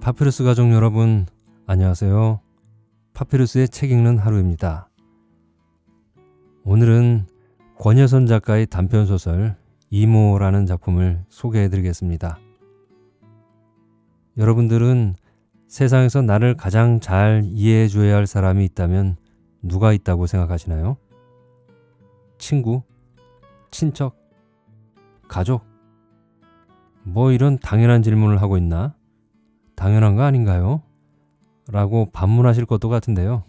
파피루스 가족 여러분, 안녕하세요. 파피루스의 책 읽는 하루입니다. 오늘은 권여선 작가의 단편소설 이모라는 작품을 소개해 드리겠습니다. 여러분들은 세상에서 나를 가장 잘 이해해 줘야 할 사람이 있다면 누가 있다고 생각하시나요? 친구? 친척? 가족? 뭐 이런 당연한 질문을 하고 있나? 당연한 거 아닌가요? 라고 반문하실 것도 같은데요.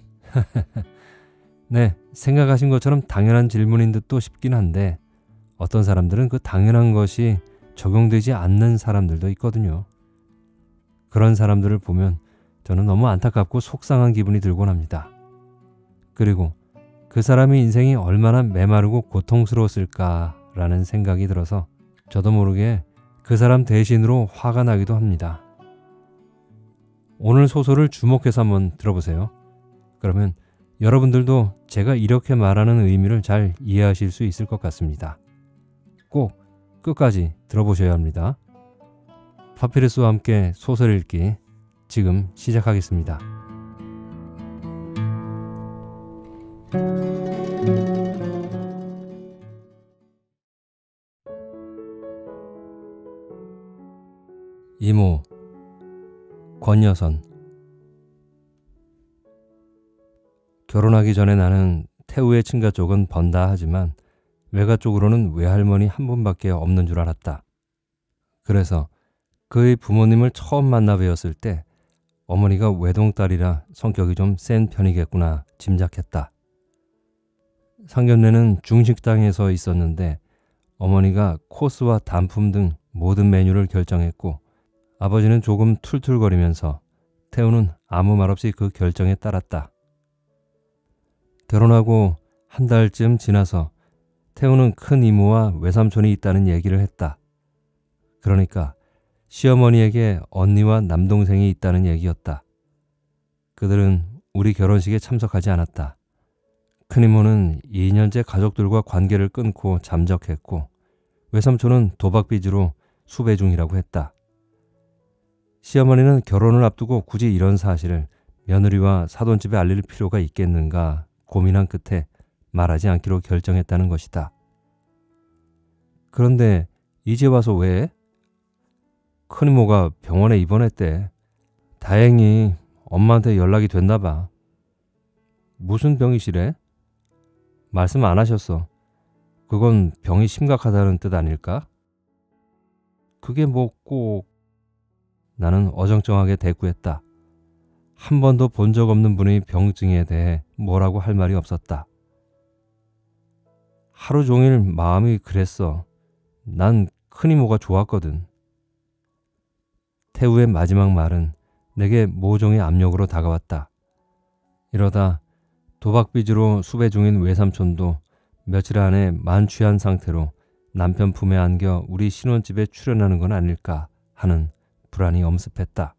네, 생각하신 것처럼 당연한 질문인 듯도 싶긴 한데 어떤 사람들은 그 당연한 것이 적용되지 않는 사람들도 있거든요. 그런 사람들을 보면 저는 너무 안타깝고 속상한 기분이 들곤 합니다. 그리고 그 사람의 인생이 얼마나 메마르고 고통스러웠을까라는 생각이 들어서 저도 모르게 그 사람 대신으로 화가 나기도 합니다. 오늘 소설을 주목해서 한번 들어보세요. 그러면 여러분들도 제가 이렇게 말하는 의미를 잘 이해하실 수 있을 것 같습니다. 꼭 끝까지 들어보셔야 합니다. 파피루스와 함께 소설 읽기 지금 시작하겠습니다. 이모 권여선. 결혼하기 전에 나는 태우의 친가 쪽은 번다 하지만 외가 쪽으로는 외할머니 한 분밖에 없는 줄 알았다. 그래서 그의 부모님을 처음 만나 뵈었을 때 어머니가 외동딸이라 성격이 좀 센 편이겠구나 짐작했다. 상견례는 중식당에서 있었는데 어머니가 코스와 단품 등 모든 메뉴를 결정했고 아버지는 조금 툴툴거리면서 태우는 아무 말 없이 그 결정에 따랐다. 결혼하고 한 달쯤 지나서 태우는 큰 이모와 외삼촌이 있다는 얘기를 했다. 그러니까 시어머니에게 언니와 남동생이 있다는 얘기였다. 그들은 우리 결혼식에 참석하지 않았다. 큰이모는 2년째 가족들과 관계를 끊고 잠적했고 외삼촌은 도박빚으로 수배 중이라고 했다. 시어머니는 결혼을 앞두고 굳이 이런 사실을 며느리와 사돈집에 알릴 필요가 있겠는가 고민한 끝에 말하지 않기로 결정했다는 것이다. 그런데 이제 와서 왜? 큰이모가 병원에 입원했대. 다행히 엄마한테 연락이 됐나 봐. 무슨 병이시래? 말씀 안 하셨어. 그건 병이 심각하다는 뜻 아닐까? 그게 뭐 꼭... 나는 어정쩡하게 대꾸했다. 한 번도 본 적 없는 분의 병증에 대해 뭐라고 할 말이 없었다. 하루 종일 마음이 그랬어. 난 큰이모가 좋았거든. 태우의 마지막 말은 내게 모종의 압력으로 다가왔다. 이러다 도박빚으로 수배 중인 외삼촌도 며칠 안에 만취한 상태로 남편 품에 안겨 우리 신혼집에 출연하는 건 아닐까 하는 불안이 엄습했다.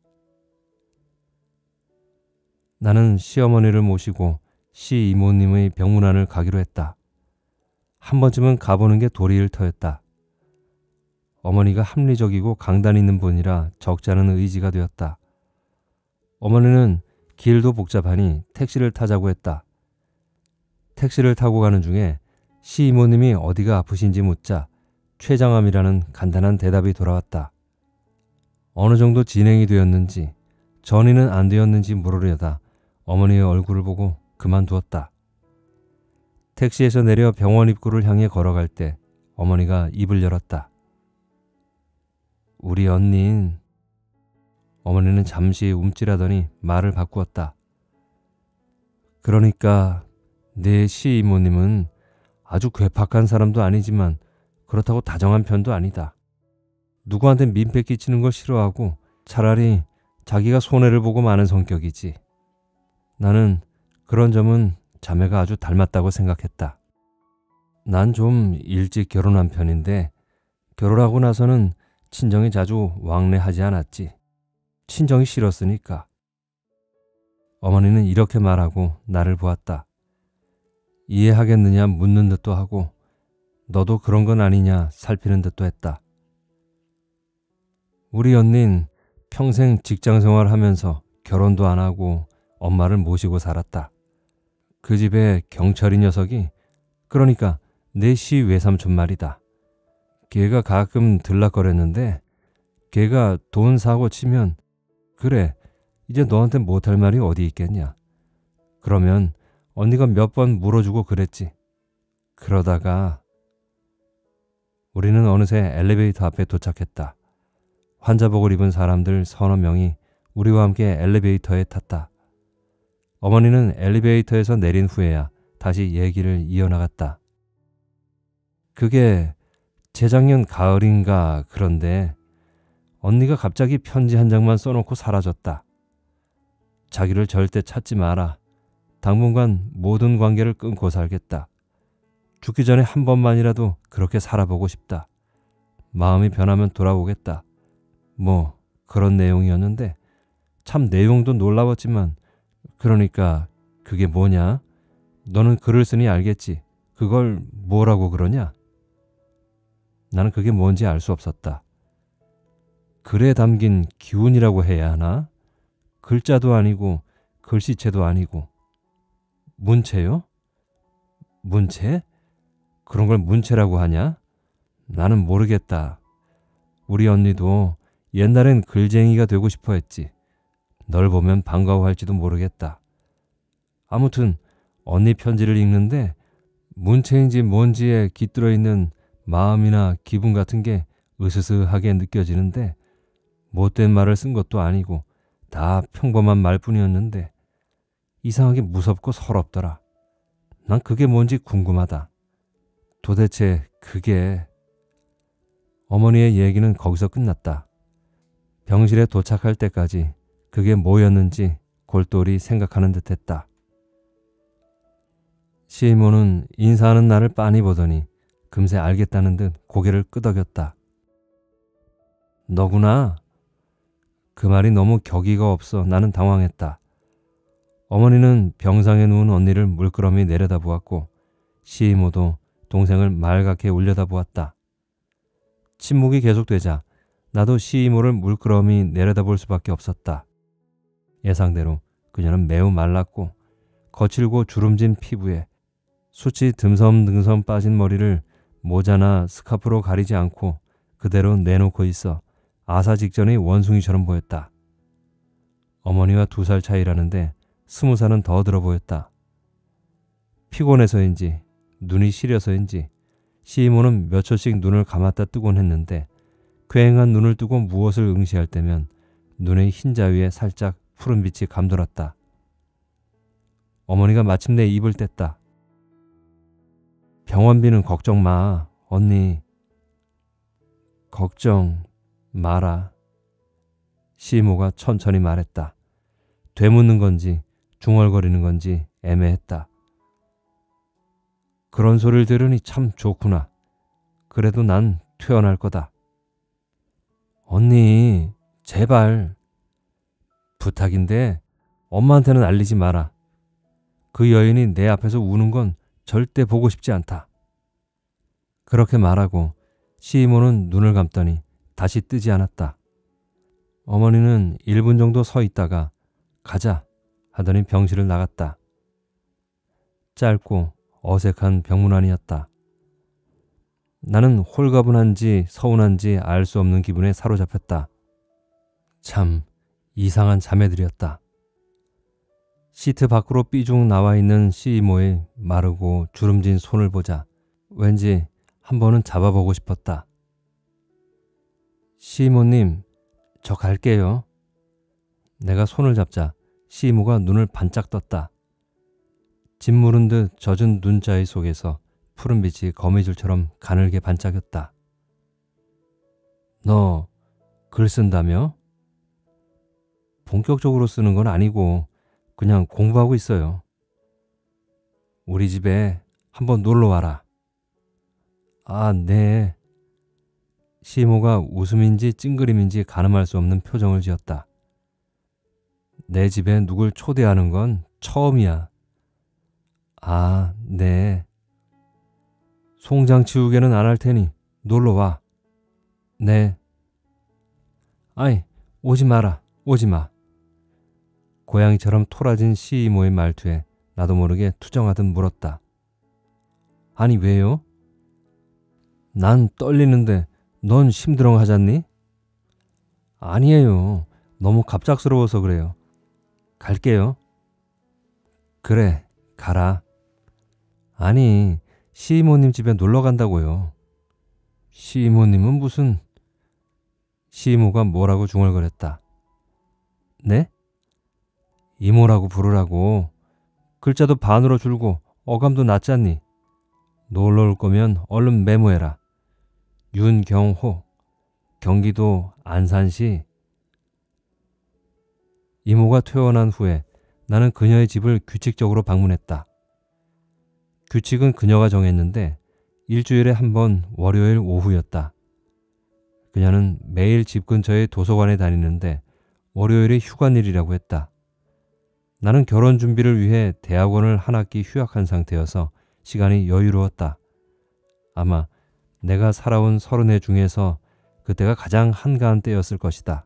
나는 시어머니를 모시고 시 이모님의 병문안을 가기로 했다. 한 번쯤은 가보는 게 도리일 터였다. 어머니가 합리적이고 강단 있는 분이라 적지 않은 의지가 되었다. 어머니는 길도 복잡하니 택시를 타자고 했다. 택시를 타고 가는 중에 시 이모님이 어디가 아프신지 묻자 췌장암이라는 간단한 대답이 돌아왔다. 어느 정도 진행이 되었는지 전이는 안 되었는지 물으려다 어머니의 얼굴을 보고 그만두었다. 택시에서 내려 병원 입구를 향해 걸어갈 때 어머니가 입을 열었다. 우리 언닌. 어머니는 잠시 움찔하더니 말을 바꾸었다. 그러니까 내 시이모님은 아주 괴팍한 사람도 아니지만 그렇다고 다정한 편도 아니다. 누구한테 민폐 끼치는 걸 싫어하고 차라리 자기가 손해를 보고 마는 성격이지. 나는 그런 점은 자매가 아주 닮았다고 생각했다. 난 좀 일찍 결혼한 편인데 결혼하고 나서는 친정에 자주 왕래하지 않았지. 친정이 싫었으니까. 어머니는 이렇게 말하고 나를 보았다. 이해하겠느냐 묻는 듯도 하고 너도 그런 건 아니냐 살피는 듯도 했다. 우리 언닌 평생 직장 생활하면서 결혼도 안 하고 엄마를 모시고 살았다. 그 집에 경철이 녀석이, 그러니까 내 시 외삼촌 말이다. 걔가 가끔 들락거렸는데 걔가 돈 사고 치면 그래, 이제 너한테 못할 말이 어디 있겠냐. 그러면 언니가 몇 번 물어주고 그랬지. 그러다가 우리는 어느새 엘리베이터 앞에 도착했다. 환자복을 입은 사람들 서너 명이 우리와 함께 엘리베이터에 탔다. 어머니는 엘리베이터에서 내린 후에야 다시 얘기를 이어나갔다. 그게 재작년 가을인가 그런데 언니가 갑자기 편지 한 장만 써놓고 사라졌다. 자기를 절대 찾지 마라. 당분간 모든 관계를 끊고 살겠다. 죽기 전에 한 번만이라도 그렇게 살아보고 싶다. 마음이 변하면 돌아오겠다. 뭐 그런 내용이었는데 참 내용도 놀라웠지만, 그러니까 그게 뭐냐? 너는 글을 쓰니 알겠지. 그걸 뭐라고 그러냐? 나는 그게 뭔지 알 수 없었다. 글에 담긴 기운이라고 해야 하나? 글자도 아니고 글씨체도 아니고. 문체요? 문체? 그런 걸 문체라고 하냐? 나는 모르겠다. 우리 언니도 옛날엔 글쟁이가 되고 싶어 했지. 널 보면 반가워할지도 모르겠다. 아무튼 언니 편지를 읽는데 문체인지 뭔지에 깃들어 있는 마음이나 기분 같은 게 으스스하게 느껴지는데, 못된 말을 쓴 것도 아니고 다 평범한 말뿐이었는데 이상하게 무섭고 서럽더라. 난 그게 뭔지 궁금하다. 도대체 그게... 어머니의 얘기는 거기서 끝났다. 병실에 도착할 때까지 그게 뭐였는지 골똘히 생각하는 듯했다. 시모는 인사하는 나를 빤히 보더니 금세 알겠다는 듯 고개를 끄덕였다. 너구나. 그 말이 너무 격의가 없어 나는 당황했다. 어머니는 병상에 누운 언니를 물끄러미 내려다보았고 시모도 동생을 말갛게 올려다보았다. 침묵이 계속되자 나도 시이모를 물끄러미 내려다볼 수밖에 없었다. 예상대로 그녀는 매우 말랐고 거칠고 주름진 피부에 숱이 듬성듬성 빠진 머리를 모자나 스카프로 가리지 않고 그대로 내놓고 있어 아사 직전의 원숭이처럼 보였다. 어머니와 2살 차이라는데 20살은 더 들어 보였다. 피곤해서인지 눈이 시려서인지 시이모는 몇 초씩 눈을 감았다 뜨곤 했는데, 퀭한 눈을 뜨고 무엇을 응시할 때면 눈의 흰자 위에 살짝 푸른빛이 감돌았다. 어머니가 마침내 입을 뗐다. 병원비는 걱정 마, 언니. 걱정 마라. 시이모가 천천히 말했다. 되묻는 건지 중얼거리는 건지 애매했다. 그런 소리를 들으니 참 좋구나. 그래도 난 퇴원할 거다. 언니, 제발. 부탁인데 엄마한테는 알리지 마라. 그 여인이 내 앞에서 우는 건 절대 보고 싶지 않다. 그렇게 말하고 시이모는 눈을 감더니 다시 뜨지 않았다. 어머니는 1분 정도 서 있다가 가자 하더니 병실을 나갔다. 짧고 어색한 병문안이었다. 나는 홀가분한지 서운한지 알 수 없는 기분에 사로잡혔다. 참 이상한 자매들이었다. 시트 밖으로 삐죽 나와 있는 시이모의 마르고 주름진 손을 보자 왠지 한 번은 잡아보고 싶었다. 시이모님, 저 갈게요. 내가 손을 잡자 시이모가 눈을 반짝 떴다. 짓무른 듯 젖은 눈자위 속에서 푸른빛이 거미줄처럼 가늘게 반짝였다. 너 글 쓴다며? 본격적으로 쓰는 건 아니고 그냥 공부하고 있어요. 우리 집에 한번 놀러 와라. 아, 네. 시모가 웃음인지 찡그림인지 가늠할 수 없는 표정을 지었다. 내 집에 누굴 초대하는 건 처음이야. 아, 네. 송장 치우개는 안 할 테니 놀러 와. 네. 아이, 오지 마라, 오지 마. 고양이처럼 토라진 시이모의 말투에 나도 모르게 투정하듯 물었다. 아니 왜요? 난 떨리는데 넌 심드렁하잖니? 아니에요. 너무 갑작스러워서 그래요. 갈게요. 그래, 가라. 아니, 시이모님 집에 놀러 간다고요. 시이모님은 무슨... 시이모가 뭐라고 중얼거렸다. 네? 이모라고 부르라고. 글자도 반으로 줄고 어감도 낮잖니. 놀러 올 거면 얼른 메모해라. 윤경호, 경기도 안산시. 이모가 퇴원한 후에 나는 그녀의 집을 규칙적으로 방문했다. 규칙은 그녀가 정했는데 일주일에 한 번 월요일 오후였다. 그녀는 매일 집 근처의 도서관에 다니는데 월요일이 휴관일이라고 했다. 나는 결혼 준비를 위해 대학원을 한 학기 휴학한 상태여서 시간이 여유로웠다. 아마 내가 살아온 30해 중에서 그때가 가장 한가한 때였을 것이다.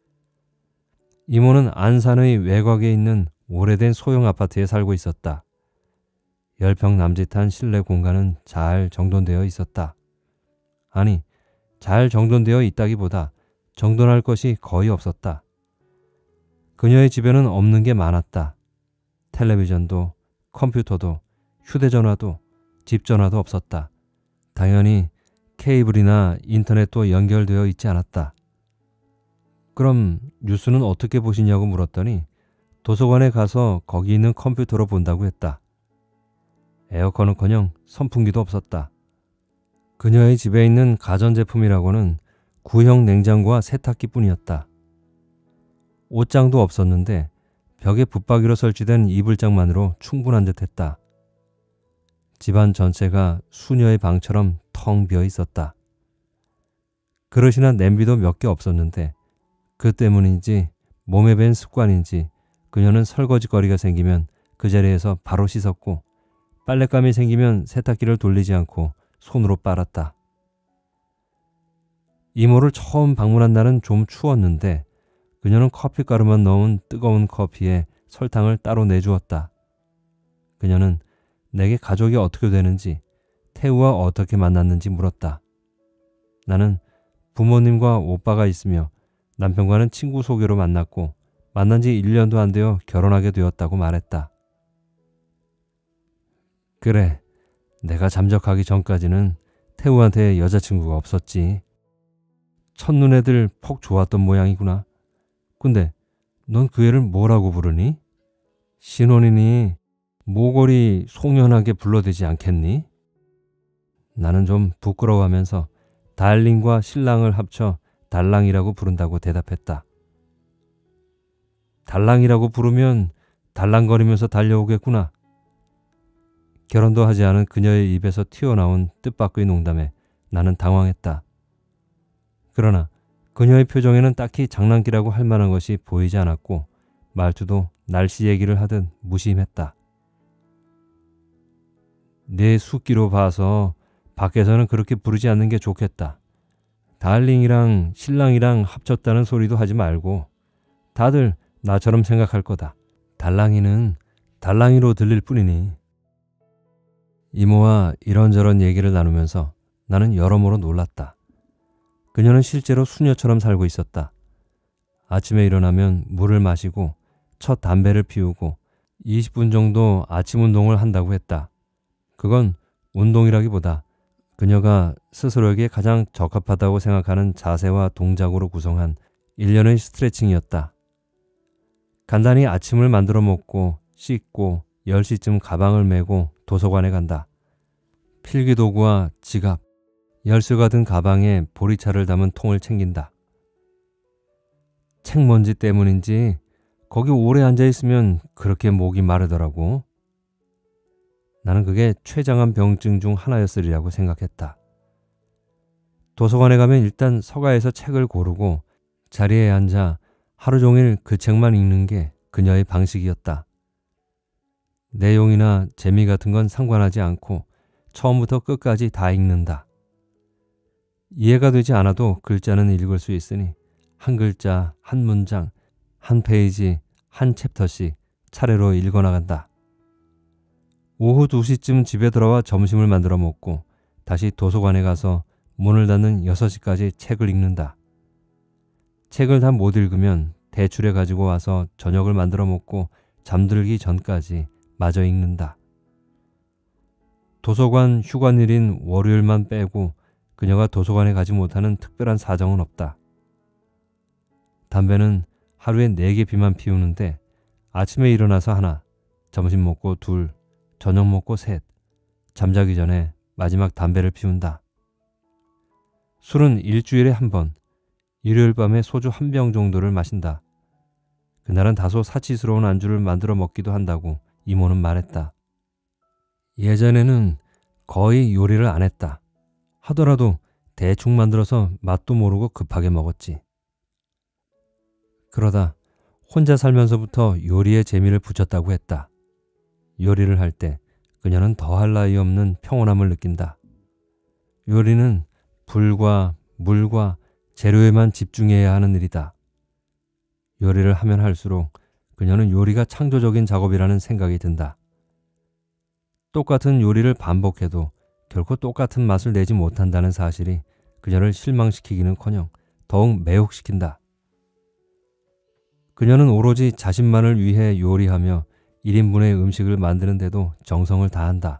이모는 안산의 외곽에 있는 오래된 소형 아파트에 살고 있었다. 10평 남짓한 실내 공간은 잘 정돈되어 있었다. 아니, 잘 정돈되어 있다기보다 정돈할 것이 거의 없었다. 그녀의 집에는 없는 게 많았다. 텔레비전도, 컴퓨터도, 휴대전화도, 집전화도 없었다. 당연히 케이블이나 인터넷도 연결되어 있지 않았다. 그럼 뉴스는 어떻게 보시냐고 물었더니 도서관에 가서 거기 있는 컴퓨터로 본다고 했다. 에어컨은커녕 선풍기도 없었다. 그녀의 집에 있는 가전제품이라고는 구형 냉장고와 세탁기뿐이었다. 옷장도 없었는데 벽에 붙박이로 설치된 이불장만으로 충분한 듯했다. 집안 전체가 수녀의 방처럼 텅 비어 있었다. 그릇이나 냄비도 몇 개 없었는데 그 때문인지 몸에 밴 습관인지 그녀는 설거지거리가 생기면 그 자리에서 바로 씻었고 빨랫감이 생기면 세탁기를 돌리지 않고 손으로 빨았다. 이모를 처음 방문한 날은 좀 추웠는데 그녀는 커피가루만 넣은 뜨거운 커피에 설탕을 따로 내주었다. 그녀는 내게 가족이 어떻게 되는지, 태우와 어떻게 만났는지 물었다. 나는 부모님과 오빠가 있으며 남편과는 친구 소개로 만났고 만난 지 1년도 안 되어 결혼하게 되었다고 말했다. 그래, 내가 잠적하기 전까지는 태우한테 여자친구가 없었지. 첫눈에 들 폭 좋았던 모양이구나. 근데 넌 그 애를 뭐라고 부르니? 신혼이니 모골이 송연하게 불러대지 않겠니? 나는 좀 부끄러워하면서 달링과 신랑을 합쳐 달랑이라고 부른다고 대답했다. 달랑이라고 부르면 달랑거리면서 달려오겠구나. 결혼도 하지 않은 그녀의 입에서 튀어나온 뜻밖의 농담에 나는 당황했다. 그러나 그녀의 표정에는 딱히 장난기라고 할 만한 것이 보이지 않았고 말투도 날씨 얘기를 하듯 무심했다. 내 숫기로 봐서 밖에서는 그렇게 부르지 않는 게 좋겠다. 달링이랑 신랑이랑 합쳤다는 소리도 하지 말고 다들 나처럼 생각할 거다. 달랑이는 달랑이로 들릴 뿐이니. 이모와 이런저런 얘기를 나누면서 나는 여러모로 놀랐다. 그녀는 실제로 수녀처럼 살고 있었다. 아침에 일어나면 물을 마시고 첫 담배를 피우고 20분 정도 아침 운동을 한다고 했다. 그건 운동이라기보다 그녀가 스스로에게 가장 적합하다고 생각하는 자세와 동작으로 구성한 일련의 스트레칭이었다. 간단히 아침을 만들어 먹고 씻고 10시쯤 가방을 메고 도서관에 간다. 필기도구와 지갑, 열쇠가 든 가방에 보리차를 담은 통을 챙긴다. 책먼지 때문인지 거기 오래 앉아있으면 그렇게 목이 마르더라고. 나는 그게 췌장암 병증 중 하나였으리라고 생각했다. 도서관에 가면 일단 서가에서 책을 고르고 자리에 앉아 하루 종일 그 책만 읽는 게 그녀의 방식이었다. 내용이나 재미 같은 건 상관하지 않고 처음부터 끝까지 다 읽는다. 이해가 되지 않아도 글자는 읽을 수 있으니 한 글자, 한 문장, 한 페이지, 한 챕터씩 차례로 읽어나간다. 오후 2시쯤 집에 들어와 점심을 만들어 먹고 다시 도서관에 가서 문을 닫는 6시까지 책을 읽는다. 책을 다 못 읽으면 대출해 가지고 와서 저녁을 만들어 먹고 잠들기 전까지 마저 읽는다. 도서관 휴관일인 월요일만 빼고 그녀가 도서관에 가지 못하는 특별한 사정은 없다. 담배는 하루에 4개 피만 피우는데 아침에 일어나서 하나, 점심 먹고 둘, 저녁 먹고 셋, 잠자기 전에 마지막 담배를 피운다. 술은 일주일에 한 번, 일요일 밤에 소주 1병 정도를 마신다. 그날은 다소 사치스러운 안주를 만들어 먹기도 한다고 이모는 말했다. 예전에는 거의 요리를 안 했다. 하더라도 대충 만들어서 맛도 모르고 급하게 먹었지. 그러다 혼자 살면서부터 요리에 재미를 붙였다고 했다. 요리를 할 때 그녀는 더할 나위 없는 평온함을 느낀다. 요리는 불과 물과 재료에만 집중해야 하는 일이다. 요리를 하면 할수록 그녀는 요리가 창조적인 작업이라는 생각이 든다. 똑같은 요리를 반복해도 결코 똑같은 맛을 내지 못한다는 사실이 그녀를 실망시키기는커녕 더욱 매혹시킨다. 그녀는 오로지 자신만을 위해 요리하며 1인분의 음식을 만드는데도 정성을 다한다.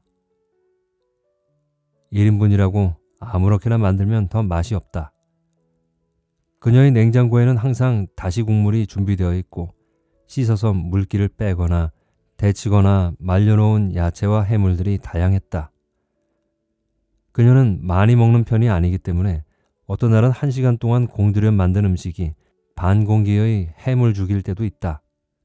1인분이라고 아무렇게나 만들면 더 맛이 없다. 그녀의 냉장고에는 항상 다시 국물이 준비되어 있고 씻어서 물기를 빼거나 데치거나 말려놓은 야채와 해물들이 다양했다. 그녀는 많이 먹는 편이 아니기 때문에 어떤 날은 1시간 동안 공들여 만든 음식이 반 공기의 해물죽일 때도 있다.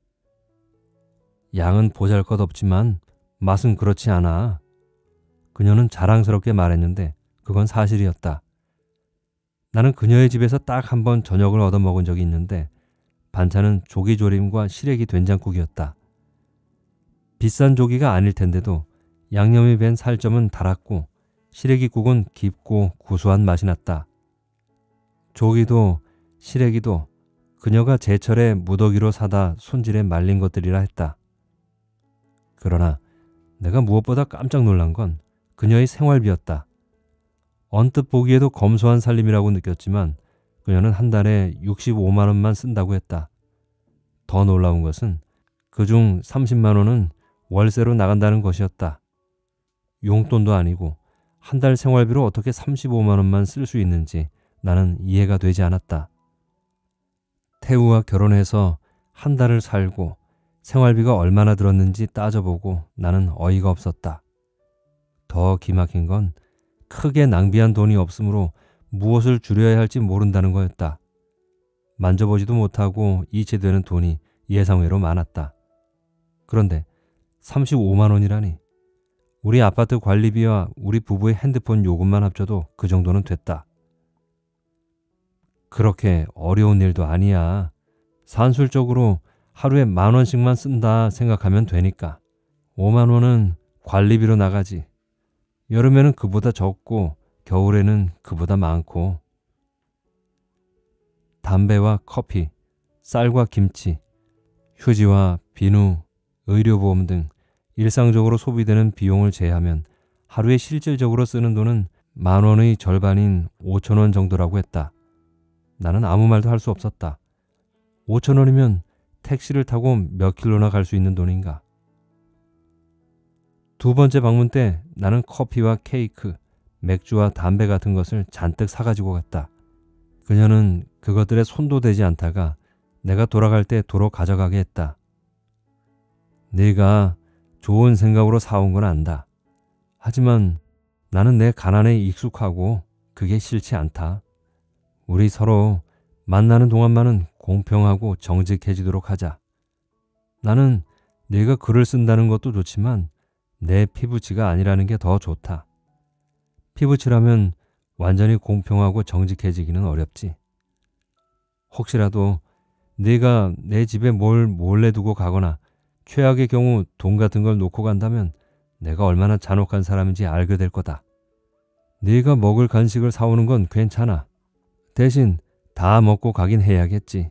양은 보잘것없지만 맛은 그렇지 않아. 그녀는 자랑스럽게 말했는데 그건 사실이었다. 나는 그녀의 집에서 딱 한 번 저녁을 얻어 먹은 적이 있는데 반찬은 조기조림과 시래기 된장국이었다. 비싼 조기가 아닐 텐데도 양념이 밴 살점은 달았고 시래기국은 깊고 구수한 맛이 났다. 조기도 시래기도 그녀가 제철에 무더기로 사다 손질해 말린 것들이라 했다. 그러나 내가 무엇보다 깜짝 놀란 건 그녀의 생활비였다. 언뜻 보기에도 검소한 살림이라고 느꼈지만 그녀는 한 달에 65만 원만 쓴다고 했다. 더 놀라운 것은 그중 30만 원은 월세로 나간다는 것이었다. 용돈도 아니고 한 달 생활비로 어떻게 35만 원만 쓸 수 있는지 나는 이해가 되지 않았다. 태우와 결혼해서 한 달을 살고 생활비가 얼마나 들었는지 따져보고 나는 어이가 없었다. 더 기막힌 건 크게 낭비한 돈이 없으므로 무엇을 줄여야 할지 모른다는 거였다. 만져보지도 못하고 이체되는 돈이 예상외로 많았다. 그런데 35만 원이라니. 우리 아파트 관리비와 우리 부부의 핸드폰 요금만 합쳐도 그 정도는 됐다. 그렇게 어려운 일도 아니야. 산술적으로 하루에 10,000원씩만 쓴다 생각하면 되니까. 5만 원은 관리비로 나가지. 여름에는 그보다 적고 겨울에는 그보다 많고. 담배와 커피, 쌀과 김치, 휴지와 비누, 의료보험 등 일상적으로 소비되는 비용을 제하면 하루에 실질적으로 쓰는 돈은 10,000원의 절반인 5,000원 정도라고 했다. 나는 아무 말도 할 수 없었다. 5,000원이면 택시를 타고 몇 킬로나 갈 수 있는 돈인가. 두 번째 방문 때 나는 커피와 케이크, 맥주와 담배 같은 것을 잔뜩 사가지고 갔다. 그녀는 그것들에 손도 대지 않다가 내가 돌아갈 때 도로 가져가게 했다. 네가 좋은 생각으로 사온 건 안다. 하지만 나는 내 가난에 익숙하고 그게 싫지 않다. 우리 서로 만나는 동안만은 공평하고 정직해지도록 하자. 나는 네가 글을 쓴다는 것도 좋지만 내 피부치가 아니라는 게 더 좋다. 피부치라면 완전히 공평하고 정직해지기는 어렵지. 혹시라도 네가 내 집에 뭘 몰래 두고 가거나 최악의 경우 돈 같은 걸 놓고 간다면 내가 얼마나 잔혹한 사람인지 알게 될 거다. 네가 먹을 간식을 사오는 건 괜찮아. 대신 다 먹고 가긴 해야겠지.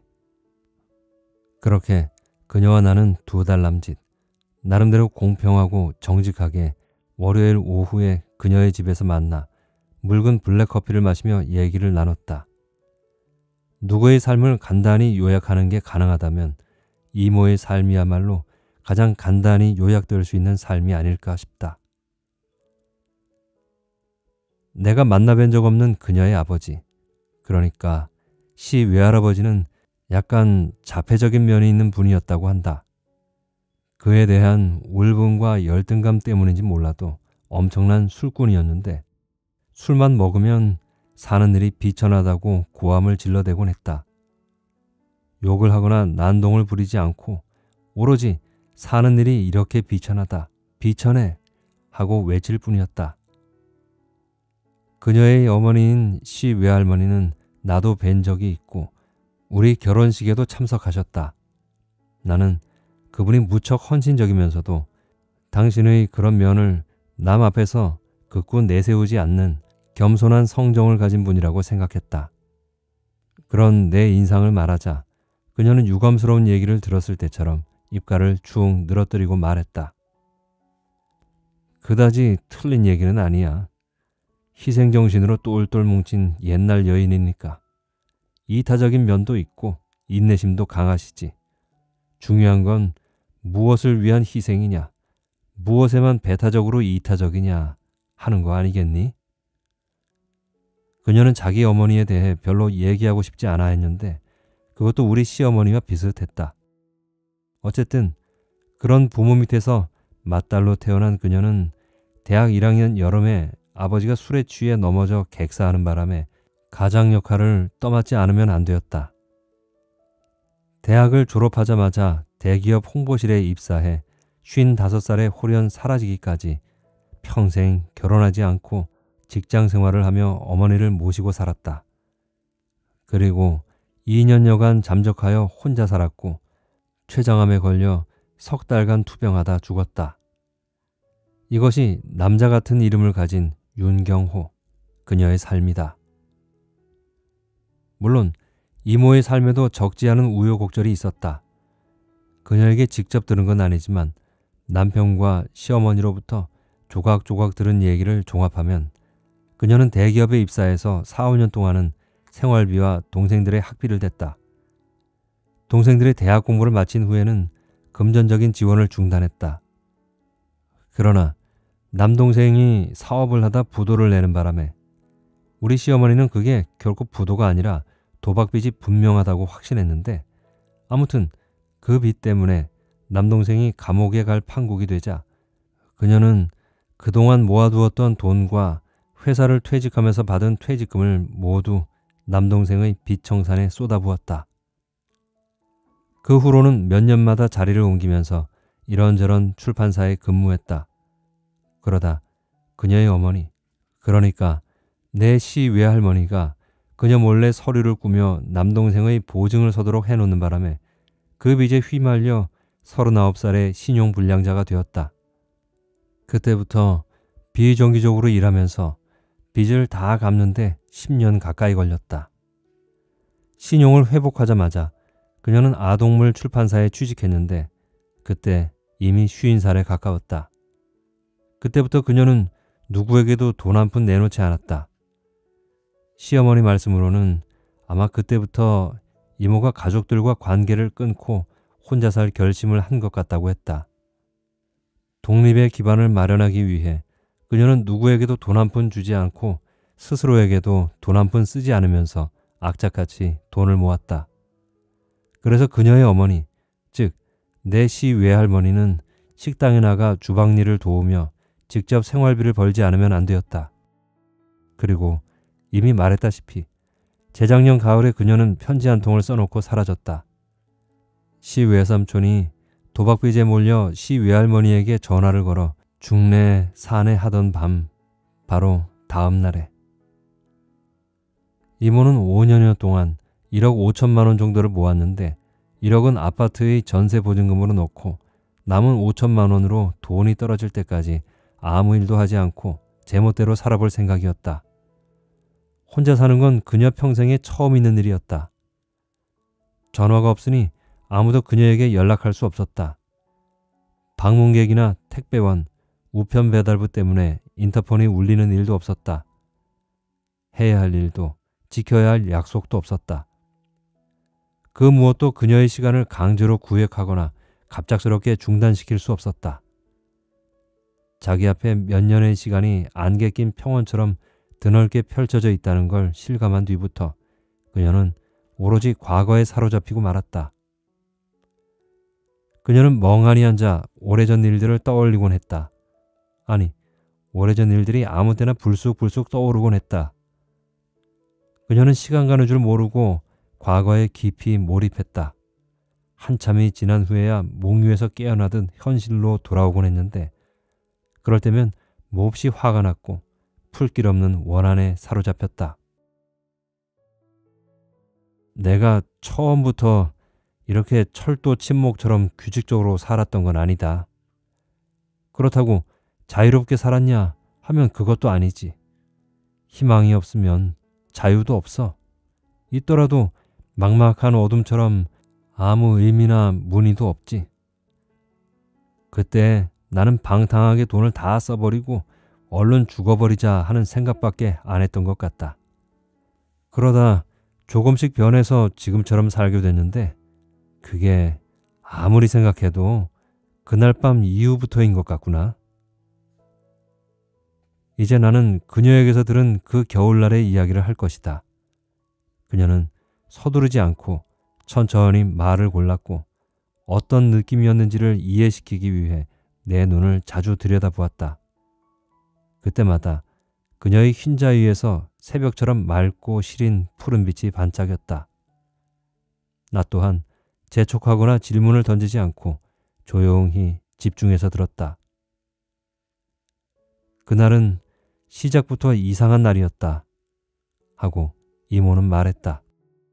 그렇게 그녀와 나는 2달 남짓 나름대로 공평하고 정직하게 월요일 오후에 그녀의 집에서 만나 묽은 블랙커피를 마시며 얘기를 나눴다. 누구의 삶을 간단히 요약하는 게 가능하다면 이모의 삶이야말로 가장 간단히 요약될 수 있는 삶이 아닐까 싶다. 내가 만나뵌 적 없는 그녀의 아버지, 그러니까 시 외할아버지는 약간 자폐적인 면이 있는 분이었다고 한다. 그에 대한 울분과 열등감 때문인지 몰라도 엄청난 술꾼이었는데 술만 먹으면 사는 일이 비천하다고 고함을 질러대곤 했다. 욕을 하거나 난동을 부리지 않고 오로지 사는 일이 이렇게 비천하다, 비천해 하고 외칠 뿐이었다. 그녀의 어머니인 시 외할머니는 나도 뵌 적이 있고 우리 결혼식에도 참석하셨다. 나는 그분이 무척 헌신적이면서도 당신의 그런 면을 남 앞에서 극구 내세우지 않는 겸손한 성정을 가진 분이라고 생각했다. 그런 내 인상을 말하자 그녀는 유감스러운 얘기를 들었을 때처럼 입가를 축 늘어뜨리고 말했다. 그다지 틀린 얘기는 아니야. 희생정신으로 똘똘 뭉친 옛날 여인이니까. 이타적인 면도 있고 인내심도 강하시지. 중요한 건 무엇을 위한 희생이냐, 무엇에만 배타적으로 이타적이냐 하는 거 아니겠니? 그녀는 자기 어머니에 대해 별로 얘기하고 싶지 않아 했는데 그것도 우리 시어머니와 비슷했다. 어쨌든 그런 부모 밑에서 맏딸로 태어난 그녀는 대학 1학년 여름에 아버지가 술에 취해 넘어져 객사하는 바람에 가장 역할을 떠맡지 않으면 안 되었다. 대학을 졸업하자마자 대기업 홍보실에 입사해 55살에 홀연 사라지기까지 평생 결혼하지 않고 직장 생활을 하며 어머니를 모시고 살았다. 그리고 2년여간 잠적하여 혼자 살았고 췌장암에 걸려 석 달간 투병하다 죽었다. 이것이 남자 같은 이름을 가진 윤경호, 그녀의 삶이다. 물론 이모의 삶에도 적지 않은 우여곡절이 있었다. 그녀에게 직접 들은 건 아니지만 남편과 시어머니로부터 조각조각 들은 얘기를 종합하면 그녀는 대기업에 입사해서 4, 5년 동안은 생활비와 동생들의 학비를 댔다. 동생들의 대학 공부를 마친 후에는 금전적인 지원을 중단했다. 그러나 남동생이 사업을 하다 부도를 내는 바람에 우리 시어머니는 그게 결코 부도가 아니라 도박빚이 분명하다고 확신했는데 아무튼 그 빚 때문에 남동생이 감옥에 갈 판국이 되자 그녀는 그동안 모아두었던 돈과 회사를 퇴직하면서 받은 퇴직금을 모두 남동생의 빚 청산에 쏟아부었다. 그 후로는 몇 년마다 자리를 옮기면서 이런저런 출판사에 근무했다. 그러다 그녀의 어머니, 그러니까 내 시 외할머니가 그녀 몰래 서류를 꾸며 남동생의 보증을 서도록 해놓는 바람에 그 빚에 휘말려 39살의 신용불량자가 되었다. 그때부터 비정기적으로 일하면서 빚을 다 갚는데 10년 가까이 걸렸다. 신용을 회복하자마자 그녀는 아동물 출판사에 취직했는데 그때 이미 50살에 가까웠다. 그때부터 그녀는 누구에게도 돈 한 푼 내놓지 않았다. 시어머니 말씀으로는 아마 그때부터 이모가 가족들과 관계를 끊고 혼자 살 결심을 한 것 같다고 했다. 독립의 기반을 마련하기 위해 그녀는 누구에게도 돈 한 푼 주지 않고 스스로에게도 돈 한 푼 쓰지 않으면서 악착같이 돈을 모았다. 그래서 그녀의 어머니, 즉 내 시 외할머니는 식당에 나가 주방일을 도우며 직접 생활비를 벌지 않으면 안 되었다. 그리고 이미 말했다시피 재작년 가을에 그녀는 편지 한 통을 써놓고 사라졌다. 시 외삼촌이 도박빚에 몰려 시 외할머니에게 전화를 걸어 중내 사내 하던 밤, 바로 다음 날에. 이모는 5년여 동안 1억 5천만 원 정도를 모았는데 1억은 아파트의 전세 보증금으로 넣고 남은 5천만 원으로 돈이 떨어질 때까지 아무 일도 하지 않고 제멋대로 살아볼 생각이었다. 혼자 사는 건 그녀 평생에 처음 있는 일이었다. 전화가 없으니 아무도 그녀에게 연락할 수 없었다. 방문객이나 택배원, 우편 배달부 때문에 인터폰이 울리는 일도 없었다. 해야 할 일도 지켜야 할 약속도 없었다. 그 무엇도 그녀의 시간을 강제로 구획하거나 갑작스럽게 중단시킬 수 없었다. 자기 앞에 몇 년의 시간이 안개 낀 평원처럼 드넓게 펼쳐져 있다는 걸 실감한 뒤부터 그녀는 오로지 과거에 사로잡히고 말았다. 그녀는 멍하니 앉아 오래전 일들을 떠올리곤 했다. 아니, 오래전 일들이 아무 때나 불쑥불쑥 떠오르곤 했다. 그녀는 시간 가는 줄 모르고 과거에 깊이 몰입했다. 한참이 지난 후에야 몽유에서 깨어나듯 현실로 돌아오곤 했는데 그럴 때면 몹시 화가 났고 풀길 없는 원한에 사로잡혔다. 내가 처음부터 이렇게 철도 침묵처럼 규칙적으로 살았던 건 아니다. 그렇다고 자유롭게 살았냐 하면 그것도 아니지. 희망이 없으면 자유도 없어. 있더라도 막막한 어둠처럼 아무 의미나 무늬도 없지. 그때 나는 방탕하게 돈을 다 써버리고 얼른 죽어버리자 하는 생각밖에 안 했던 것 같다. 그러다 조금씩 변해서 지금처럼 살게 됐는데 그게 아무리 생각해도 그날 밤 이후부터인 것 같구나. 이제 나는 그녀에게서 들은 그 겨울날의 이야기를 할 것이다. 그녀는 서두르지 않고 천천히 말을 골랐고 어떤 느낌이었는지를 이해시키기 위해 내 눈을 자주 들여다보았다. 그때마다 그녀의 흰자 위에서 새벽처럼 맑고 시린 푸른빛이 반짝였다. 나 또한 재촉하거나 질문을 던지지 않고 조용히 집중해서 들었다. 그날은 시작부터 이상한 날이었다 하고 이모는 말했다.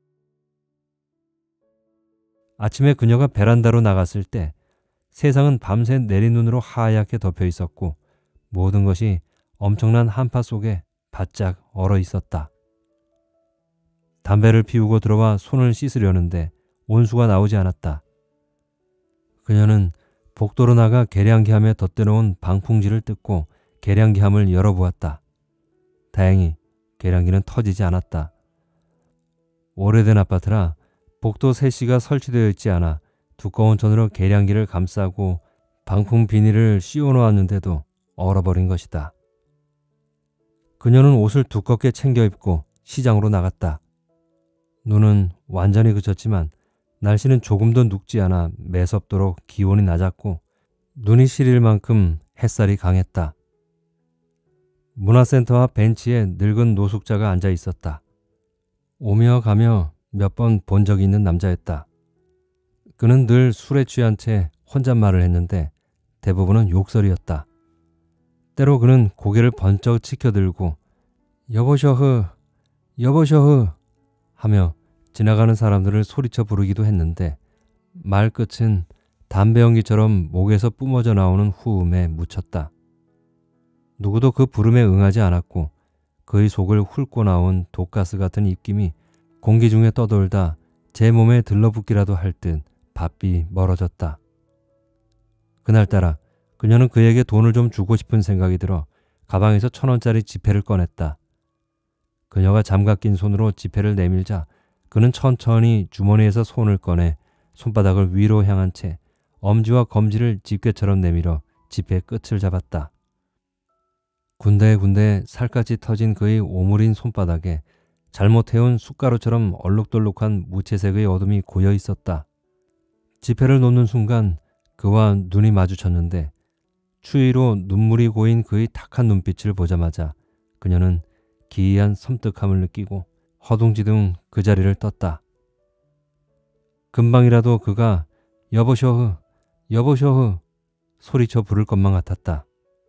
아침에 그녀가 베란다로 나갔을 때 세상은 밤새 내린 눈으로 하얗게 덮여 있었고 모든 것이 엄청난 한파 속에 바짝 얼어 있었다. 담배를 피우고 들어와 손을 씻으려는데 온수가 나오지 않았다. 그녀는 복도로 나가 계량기함에 덧대놓은 방풍지를 뜯고 계량기함을 열어보았다. 다행히 계량기는 터지지 않았다. 오래된 아파트라 복도 세시가 설치되어 있지 않아 두꺼운 천으로 계량기를 감싸고 방풍 비닐을 씌워놓았는데도 얼어버린 것이다. 그녀는 옷을 두껍게 챙겨 입고 시장으로 나갔다. 눈은 완전히 그쳤지만 날씨는 조금도 눅지 않아 매섭도록 기온이 낮았고 눈이 시릴 만큼 햇살이 강했다. 문화센터 앞 벤치에 늙은 노숙자가 앉아 있었다. 오며 가며 몇 번 본 적이 있는 남자였다. 그는 늘 술에 취한 채 혼잣말을 했는데 대부분은 욕설이었다. 때로 그는 고개를 번쩍 치켜들고 여보셔흐, 여보셔흐 하며 지나가는 사람들을 소리쳐 부르기도 했는데 말끝은 담배 연기처럼 목에서 뿜어져 나오는 후음에 묻혔다. 누구도 그 부름에 응하지 않았고 그의 속을 훑고 나온 독가스 같은 입김이 공기 중에 떠돌다 제 몸에 들러붙기라도 할 듯 바삐 멀어졌다. 그날따라 그녀는 그에게 돈을 좀 주고 싶은 생각이 들어 가방에서 1,000원짜리 지폐를 꺼냈다. 그녀가 장갑 낀 손으로 지폐를 내밀자 그는 천천히 주머니에서 손을 꺼내 손바닥을 위로 향한 채 엄지와 검지를 집게처럼 내밀어 지폐의 끝을 잡았다. 군데군데 살갗이 터진 그의 오므린 손바닥에 잘못해온 숟가루처럼 얼룩덜룩한 무채색의 어둠이 고여 있었다. 지폐를 놓는 순간 그와 눈이 마주쳤는데 추위로 눈물이 고인 그의 탁한 눈빛을 보자마자 그녀는 기이한 섬뜩함을 느끼고 허둥지둥 그 자리를 떴다. 금방이라도 그가 여보셔흐, 여보셔흐 소리쳐 부를 것만 같았다.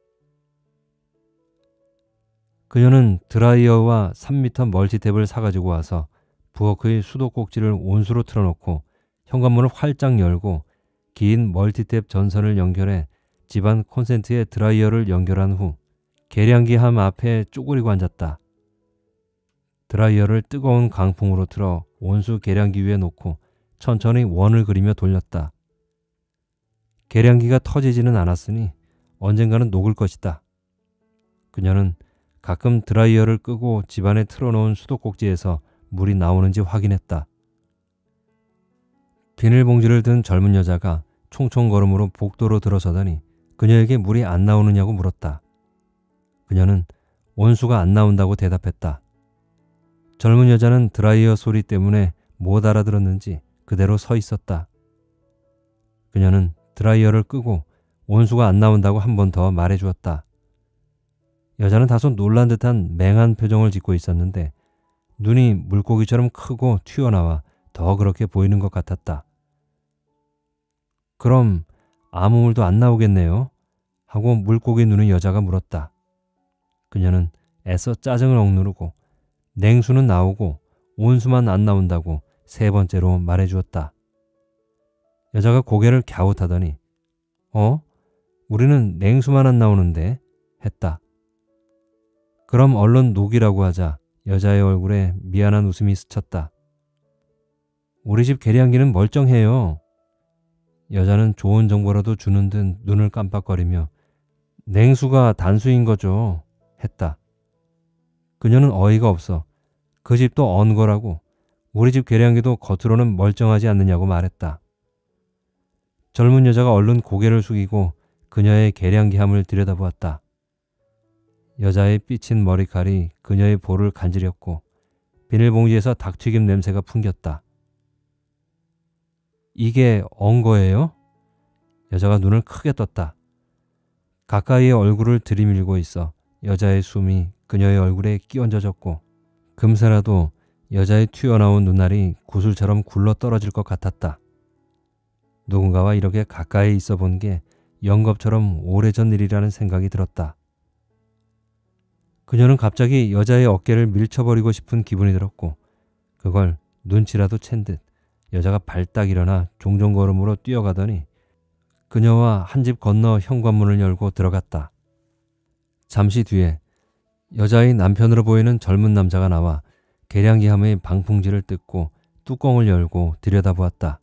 그녀는 드라이어와 3m 멀티탭을 사가지고 와서 부엌의 수도꼭지를 온수로 틀어놓고 현관문을 활짝 열고 긴 멀티탭 전선을 연결해 집안 콘센트에 드라이어를 연결한 후 계량기 함 앞에 쪼그리고 앉았다. 드라이어를 뜨거운 강풍으로 틀어 온수 계량기 위에 놓고 천천히 원을 그리며 돌렸다. 계량기가 터지지는 않았으니 언젠가는 녹을 것이다. 그녀는 가끔 드라이어를 끄고 집안에 틀어놓은 수도꼭지에서 물이 나오는지 확인했다. 비닐봉지를 든 젊은 여자가 총총걸음으로 복도로 들어서더니 그녀에게 물이 안 나오느냐고 물었다. 그녀는 온수가 안 나온다고 대답했다. 젊은 여자는 드라이어 소리 때문에 못 알아들었는지 그대로 서 있었다. 그녀는 드라이어를 끄고 온수가 안 나온다고 한 번 더 말해주었다. 여자는 다소 놀란 듯한 맹한 표정을 짓고 있었는데 눈이 물고기처럼 크고 튀어나와 더 그렇게 보이는 것 같았다. 그럼 아무 물도 안 나오겠네요? 하고 물고기 눈의 여자가 물었다. 그녀는 애써 짜증을 억누르고 냉수는 나오고 온수만 안 나온다고 세 번째로 말해주었다. 여자가 고개를 갸웃하더니 우리는 냉수만 안 나오는데 했다. 그럼 얼른 녹이라고 하자 여자의 얼굴에 미안한 웃음이 스쳤다. 우리 집 계량기는 멀쩡해요. 여자는 좋은 정보라도 주는 듯 눈을 깜빡거리며 냉수가 단수인 거죠 했다. 그녀는 어이가 없어 그 집도 언 거라고 우리 집 계량기도 겉으로는 멀쩡하지 않느냐고 말했다. 젊은 여자가 얼른 고개를 숙이고 그녀의 계량기함을 들여다보았다. 여자의 삐친 머리칼이 그녀의 볼을 간지렸고 비닐봉지에서 닭튀김 냄새가 풍겼다. 이게 언 거예요? 여자가 눈을 크게 떴다. 가까이에 얼굴을 들이밀고 있어 여자의 숨이 그녀의 얼굴에 끼얹어졌고 금세라도 여자의 튀어나온 눈알이 구슬처럼 굴러 떨어질 것 같았다. 누군가와 이렇게 가까이 있어 본 게 영겁처럼 오래전 일이라는 생각이 들었다. 그녀는 갑자기 여자의 어깨를 밀쳐버리고 싶은 기분이 들었고 그걸 눈치라도 챈 듯 여자가 발딱 일어나 종종걸음으로 뛰어가더니 그녀와 한 집 건너 현관문을 열고 들어갔다. 잠시 뒤에 여자의 남편으로 보이는 젊은 남자가 나와 계량기함의 방풍지를 뜯고 뚜껑을 열고 들여다보았다.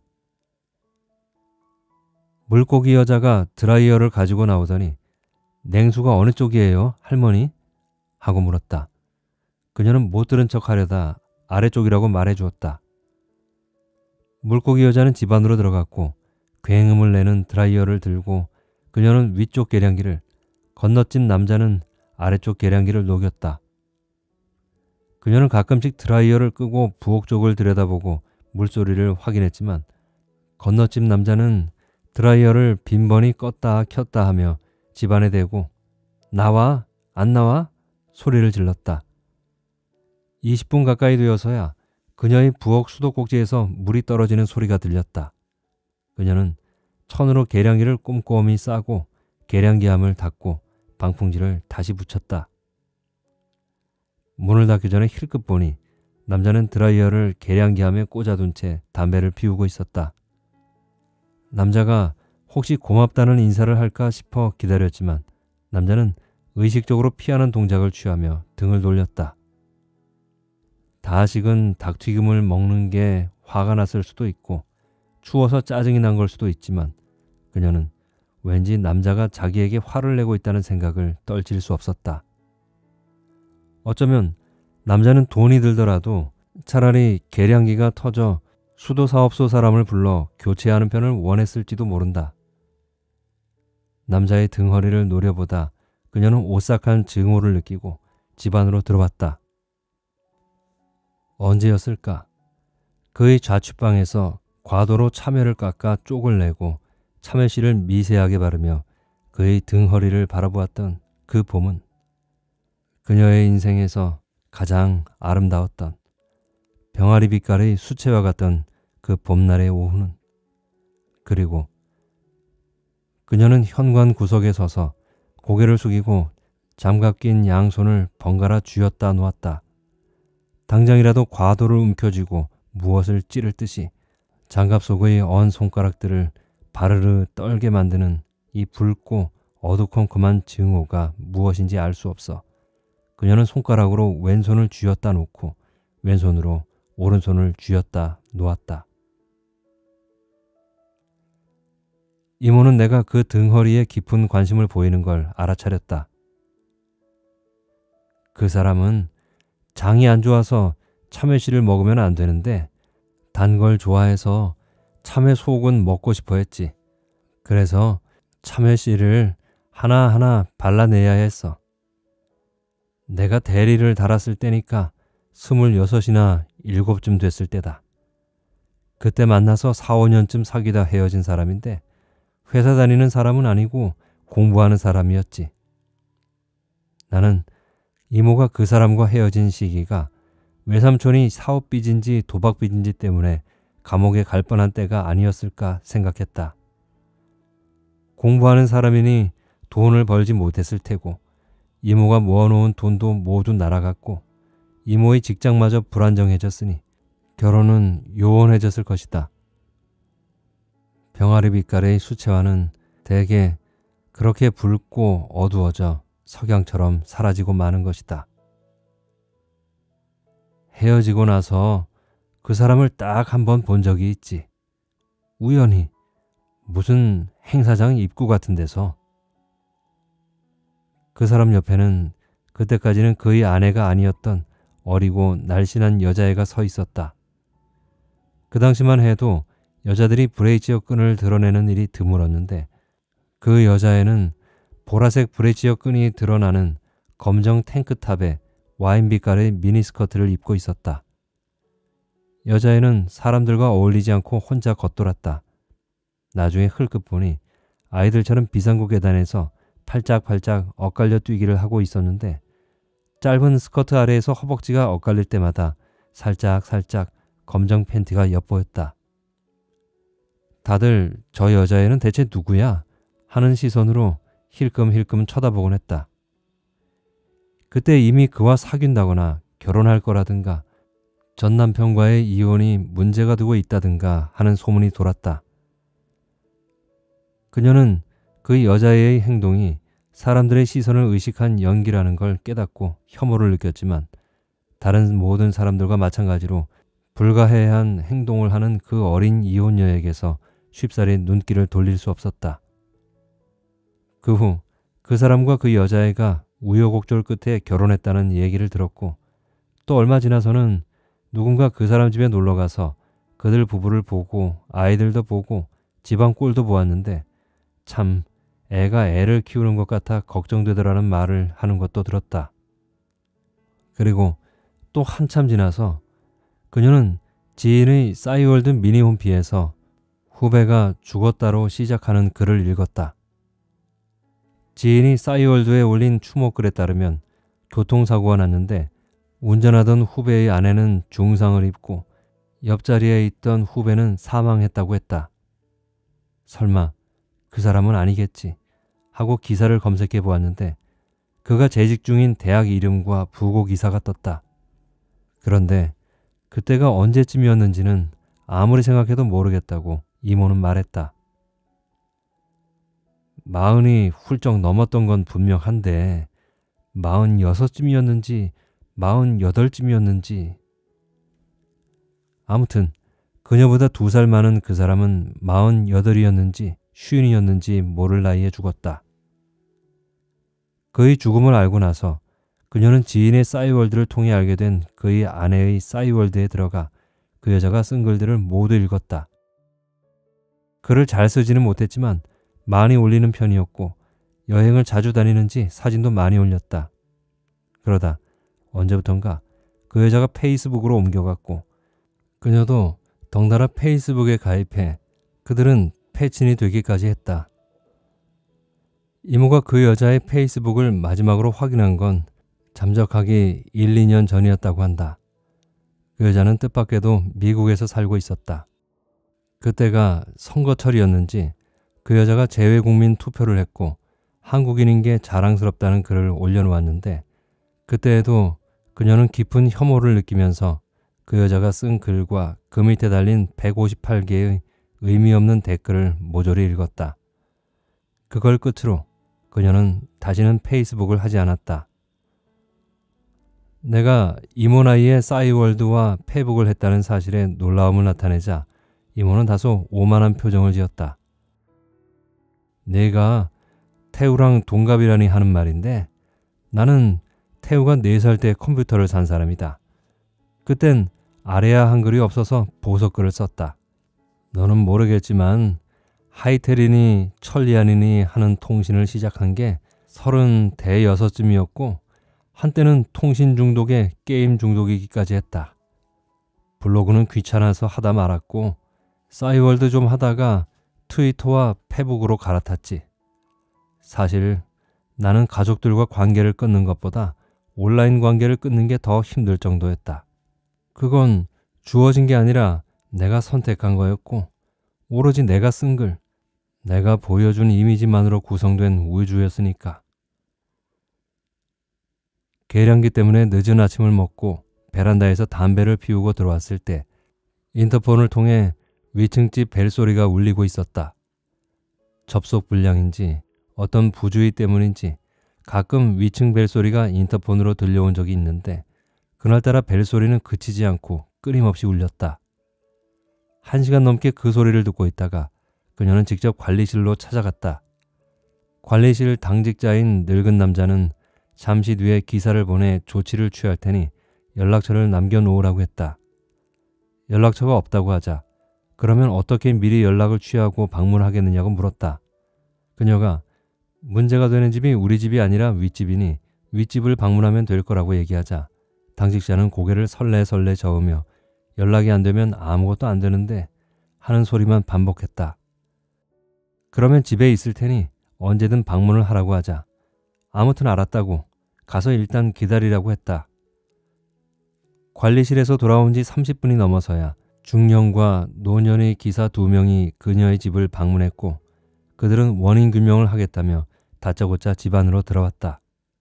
물고기 여자가 드라이어를 가지고 나오더니 냉수가 어느 쪽이에요, 할머니? 하고 물었다. 그녀는 못 들은 척 하려다 아래쪽이라고 말해주었다. 물고기 여자는 집 안으로 들어갔고 굉음을 내는 드라이어를 들고 그녀는 위쪽 계량기를, 건너집 남자는 아래쪽 계량기를 녹였다. 그녀는 가끔씩 드라이어를 끄고 부엌 쪽을 들여다보고 물소리를 확인했지만 건너집 남자는 드라이어를 빈번히 껐다 켰다 하며 집안에 대고 나와? 안 나와? 소리를 질렀다. 20분 가까이 되어서야 그녀의 부엌 수도꼭지에서 물이 떨어지는 소리가 들렸다. 그녀는 천으로 계량기를 꼼꼼히 싸고 계량기함을 닫고 방풍지를 다시 붙였다. 문을 닫기 전에 힐끗 보니 남자는 드라이어를 계량기함에 꽂아둔 채 담배를 피우고 있었다. 남자가 혹시 고맙다는 인사를 할까 싶어 기다렸지만 남자는 의식적으로 피하는 동작을 취하며 등을 돌렸다. 다 식은 닭튀김을 먹는 게 화가 났을 수도 있고 추워서 짜증이 난 걸 수도 있지만 그녀는 왠지 남자가 자기에게 화를 내고 있다는 생각을 떨칠 수 없었다. 어쩌면 남자는 돈이 들더라도 차라리 계량기가 터져 수도사업소 사람을 불러 교체하는 편을 원했을지도 모른다. 남자의 등허리를 노려보다 그녀는 오싹한 증오를 느끼고 집 안으로 들어왔다. 언제였을까? 그의 자취방에서 과도로 참외를 깎아 쪽을 내고 참외씨를 미세하게 바르며 그의 등허리를 바라보았던 그 봄은 그녀의 인생에서 가장 아름다웠던 병아리 빛깔의 수채화 같던 그 봄날의 오후는, 그리고 그녀는 현관 구석에 서서 고개를 숙이고 장갑 낀 양손을 번갈아 쥐었다 놓았다. 당장이라도 과도를 움켜쥐고 무엇을 찌를 듯이 장갑 속의 언 손가락들을 바르르 떨게 만드는 이 붉고 어두컴컴한 증오가 무엇인지 알 수 없어 그녀는 손가락으로 왼손을 쥐었다 놓고 왼손으로 오른손을 쥐었다 놓았다. 이모는 내가 그 등허리에 깊은 관심을 보이는 걸 알아차렸다. 그 사람은 장이 안 좋아서 참외씨를 먹으면 안 되는데 단 걸 좋아해서 참외 속은 먹고 싶어 했지. 그래서 참외씨를 하나하나 발라내야 했어. 내가 대리를 달았을 때니까 26이나 7쯤 됐을 때다. 그때 만나서 4, 5년쯤 사귀다 헤어진 사람인데 회사 다니는 사람은 아니고 공부하는 사람이었지. 나는 이모가 그 사람과 헤어진 시기가 외삼촌이 사업 빚인지 도박 빚인지 때문에 감옥에 갈 뻔한 때가 아니었을까 생각했다. 공부하는 사람이니 돈을 벌지 못했을 테고 이모가 모아놓은 돈도 모두 날아갔고 이모의 직장마저 불안정해졌으니 결혼은 요원해졌을 것이다. 병아리 빛깔의 수채화는 대개 그렇게 붉고 어두워져 석양처럼 사라지고 마는 것이다. 헤어지고 나서 그 사람을 딱 한 번 본 적이 있지. 우연히 무슨 행사장 입구 같은 데서. 그 사람 옆에는 그때까지는 그의 아내가 아니었던 어리고 날씬한 여자애가 서 있었다. 그 당시만 해도 여자들이 브레이지어 끈을 드러내는 일이 드물었는데 그 여자애는 보라색 브레이지어 끈이 드러나는 검정 탱크탑에 와인 빛깔의 미니스커트를 입고 있었다. 여자애는 사람들과 어울리지 않고 혼자 겉돌았다. 나중에 흘끗 보니 아이들처럼 비상구 계단에서 팔짝팔짝 엇갈려 뛰기를 하고 있었는데 짧은 스커트 아래에서 허벅지가 엇갈릴 때마다 살짝살짝 검정 팬티가 엿보였다. 다들 저 여자애는 대체 누구야? 하는 시선으로 힐끔힐끔 쳐다보곤 했다. 그때 이미 그와 사귄다거나 결혼할 거라든가 전 남편과의 이혼이 문제가 되고 있다든가 하는 소문이 돌았다. 그녀는 그 여자애의 행동이 사람들의 시선을 의식한 연기라는 걸 깨닫고 혐오를 느꼈지만 다른 모든 사람들과 마찬가지로 불가해한 행동을 하는 그 어린 이혼녀에게서 쉽사리 눈길을 돌릴 수 없었다. 그 후 그 사람과 그 여자애가 우여곡절 끝에 결혼했다는 얘기를 들었고 또 얼마 지나서는 누군가 그 사람 집에 놀러가서 그들 부부를 보고 아이들도 보고 집안 꼴도 보았는데 참 애가 애를 키우는 것 같아 걱정되더라는 말을 하는 것도 들었다. 그리고 또 한참 지나서 그녀는 지인의 싸이월드 미니홈피에서 후배가 죽었다로 시작하는 글을 읽었다. 지인이 싸이월드에 올린 추모글에 따르면 교통사고가 났는데 운전하던 후배의 아내는 중상을 입고 옆자리에 있던 후배는 사망했다고 했다. 설마 그 사람은 아니겠지 하고 기사를 검색해 보았는데 그가 재직 중인 대학 이름과 부고 기사가 떴다. 그런데 그때가 언제쯤이었는지는 아무리 생각해도 모르겠다고 이모는 말했다. 40이 훌쩍 넘었던 건 분명한데 46쯤이었는지 48쯤이었는지 아무튼 그녀보다 2살 많은 그 사람은 48이었는지 50이었는지 모를 나이에 죽었다. 그의 죽음을 알고 나서 그녀는 지인의 싸이월드를 통해 알게 된 그의 아내의 싸이월드에 들어가 그 여자가 쓴 글들을 모두 읽었다. 글을 잘 쓰지는 못했지만 많이 올리는 편이었고 여행을 자주 다니는지 사진도 많이 올렸다. 그러다 언제부턴가 그 여자가 페이스북으로 옮겨갔고 그녀도 덩달아 페이스북에 가입해 그들은 패친이 되기까지 했다. 이모가 그 여자의 페이스북을 마지막으로 확인한 건 잠적하기 1, 2년 전이었다고 한다. 그 여자는 뜻밖에도 미국에서 살고 있었다. 그때가 선거철이었는지 그 여자가 재외국민 투표를 했고 한국인인 게 자랑스럽다는 글을 올려놓았는데 그때에도 그녀는 깊은 혐오를 느끼면서 그 여자가 쓴 글과 그 밑에 달린 158개의 의미 없는 댓글을 모조리 읽었다. 그걸 끝으로 그녀는 다시는 페이스북을 하지 않았다. 내가 이모 나이에 싸이월드와 페북을 했다는 사실에 놀라움을 나타내자 이모는 다소 오만한 표정을 지었다. 내가 태우랑 동갑이라니 하는 말인데 나는 태우가 4살 때 컴퓨터를 산 사람이다. 그땐 아래아 한글이 없어서 보석글을 썼다. 너는 모르겠지만 하이텔이니 천리안이니 하는 통신을 시작한 게 36쯤이었고 한때는 통신 중독에 게임 중독이기까지 했다. 블로그는 귀찮아서 하다 말았고 싸이월드 좀 하다가 트위터와 페북으로 갈아탔지. 사실 나는 가족들과 관계를 끊는 것보다 온라인 관계를 끊는 게 더 힘들 정도였다. 그건 주어진 게 아니라 내가 선택한 거였고 오로지 내가 쓴 글, 내가 보여준 이미지만으로 구성된 우주였으니까. 계량기 때문에 늦은 아침을 먹고 베란다에서 담배를 피우고 들어왔을 때 인터폰을 통해 위층 집 벨소리가 울리고 있었다. 접속 불량인지 어떤 부주의 때문인지 가끔 위층 벨소리가 인터폰으로 들려온 적이 있는데 그날따라 벨소리는 그치지 않고 끊임없이 울렸다. 1시간 넘게 그 소리를 듣고 있다가 그녀는 직접 관리실로 찾아갔다. 관리실 당직자인 늙은 남자는 잠시 뒤에 기사를 보내 조치를 취할 테니 연락처를 남겨놓으라고 했다. 연락처가 없다고 하자 그러면 어떻게 미리 연락을 취하고 방문하겠느냐고 물었다. 그녀가 문제가 되는 집이 우리 집이 아니라 윗집이니 윗집을 방문하면 될 거라고 얘기하자 당직자는 고개를 설레설레 저으며 연락이 안 되면 아무것도 안 되는데 하는 소리만 반복했다. 그러면 집에 있을 테니 언제든 방문을 하라고 하자 아무튼 알았다고 가서 일단 기다리라고 했다. 관리실에서 돌아온 지 30분이 넘어서야 중년과 노년의 기사 2명이 그녀의 집을 방문했고 그들은 원인 규명을 하겠다며 다짜고짜 집 안으로 들어왔다.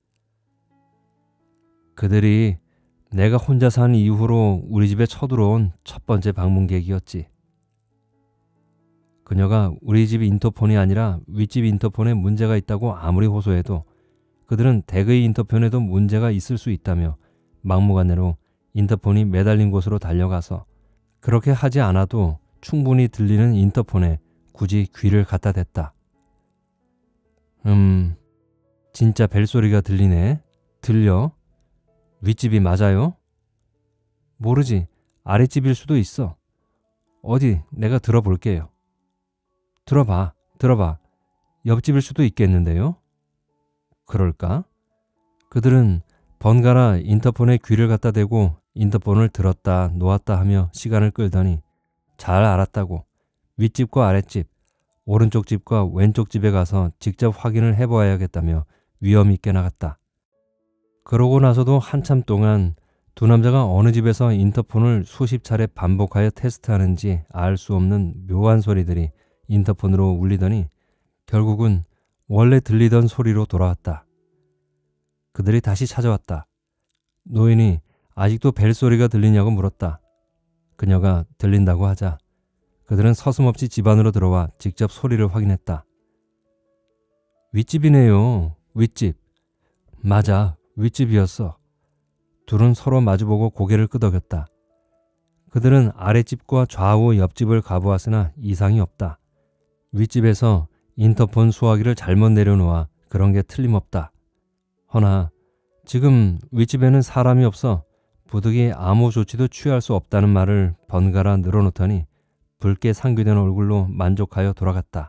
그들이 내가 혼자 산 이후로 우리 집에 쳐들어온 첫 번째 방문객이었지. 그녀가 우리 집 인터폰이 아니라 윗집 인터폰에 문제가 있다고 아무리 호소해도 그들은 댁의 인터폰에도 문제가 있을 수 있다며 막무가내로 인터폰이 매달린 곳으로 달려가서 그렇게 하지 않아도 충분히 들리는 인터폰에 굳이 귀를 갖다 댔다. 진짜 벨소리가 들리네. 들려? 윗집이 맞아요? 모르지. 아랫집일 수도 있어. 어디 내가 들어볼게요. 들어봐. 옆집일 수도 있겠는데요? 그럴까? 그들은 번갈아 인터폰에 귀를 갖다 대고 인터폰을 들었다 놓았다 하며 시간을 끌더니 잘 알았다고 윗집과 아랫집, 오른쪽 집과 왼쪽 집에 가서 직접 확인을 해봐야겠다며 위험 있게 나갔다. 그러고 나서도 한참 동안 두 남자가 어느 집에서 인터폰을 수십 차례 반복하여 테스트하는지 알 수 없는 묘한 소리들이 인터폰으로 울리더니 결국은 원래 들리던 소리로 돌아왔다. 그들이 다시 찾아왔다. 노인이 아직도 벨소리가 들리냐고 물었다. 그녀가 들린다고 하자 그들은 서슴없이 집 안으로 들어와 직접 소리를 확인했다. 윗집이네요. 윗집. 맞아. 윗집이었어. 둘은 서로 마주보고 고개를 끄덕였다. 그들은 아랫집과 좌우 옆집을 가보았으나 이상이 없다. 윗집에서 인터폰 수화기를 잘못 내려놓아 그런 게 틀림없다. 허나 지금 윗집에는 사람이 없어 부득이 아무 조치도 취할 수 없다는 말을 번갈아 늘어놓더니 붉게 상기된 얼굴로 만족하여 돌아갔다.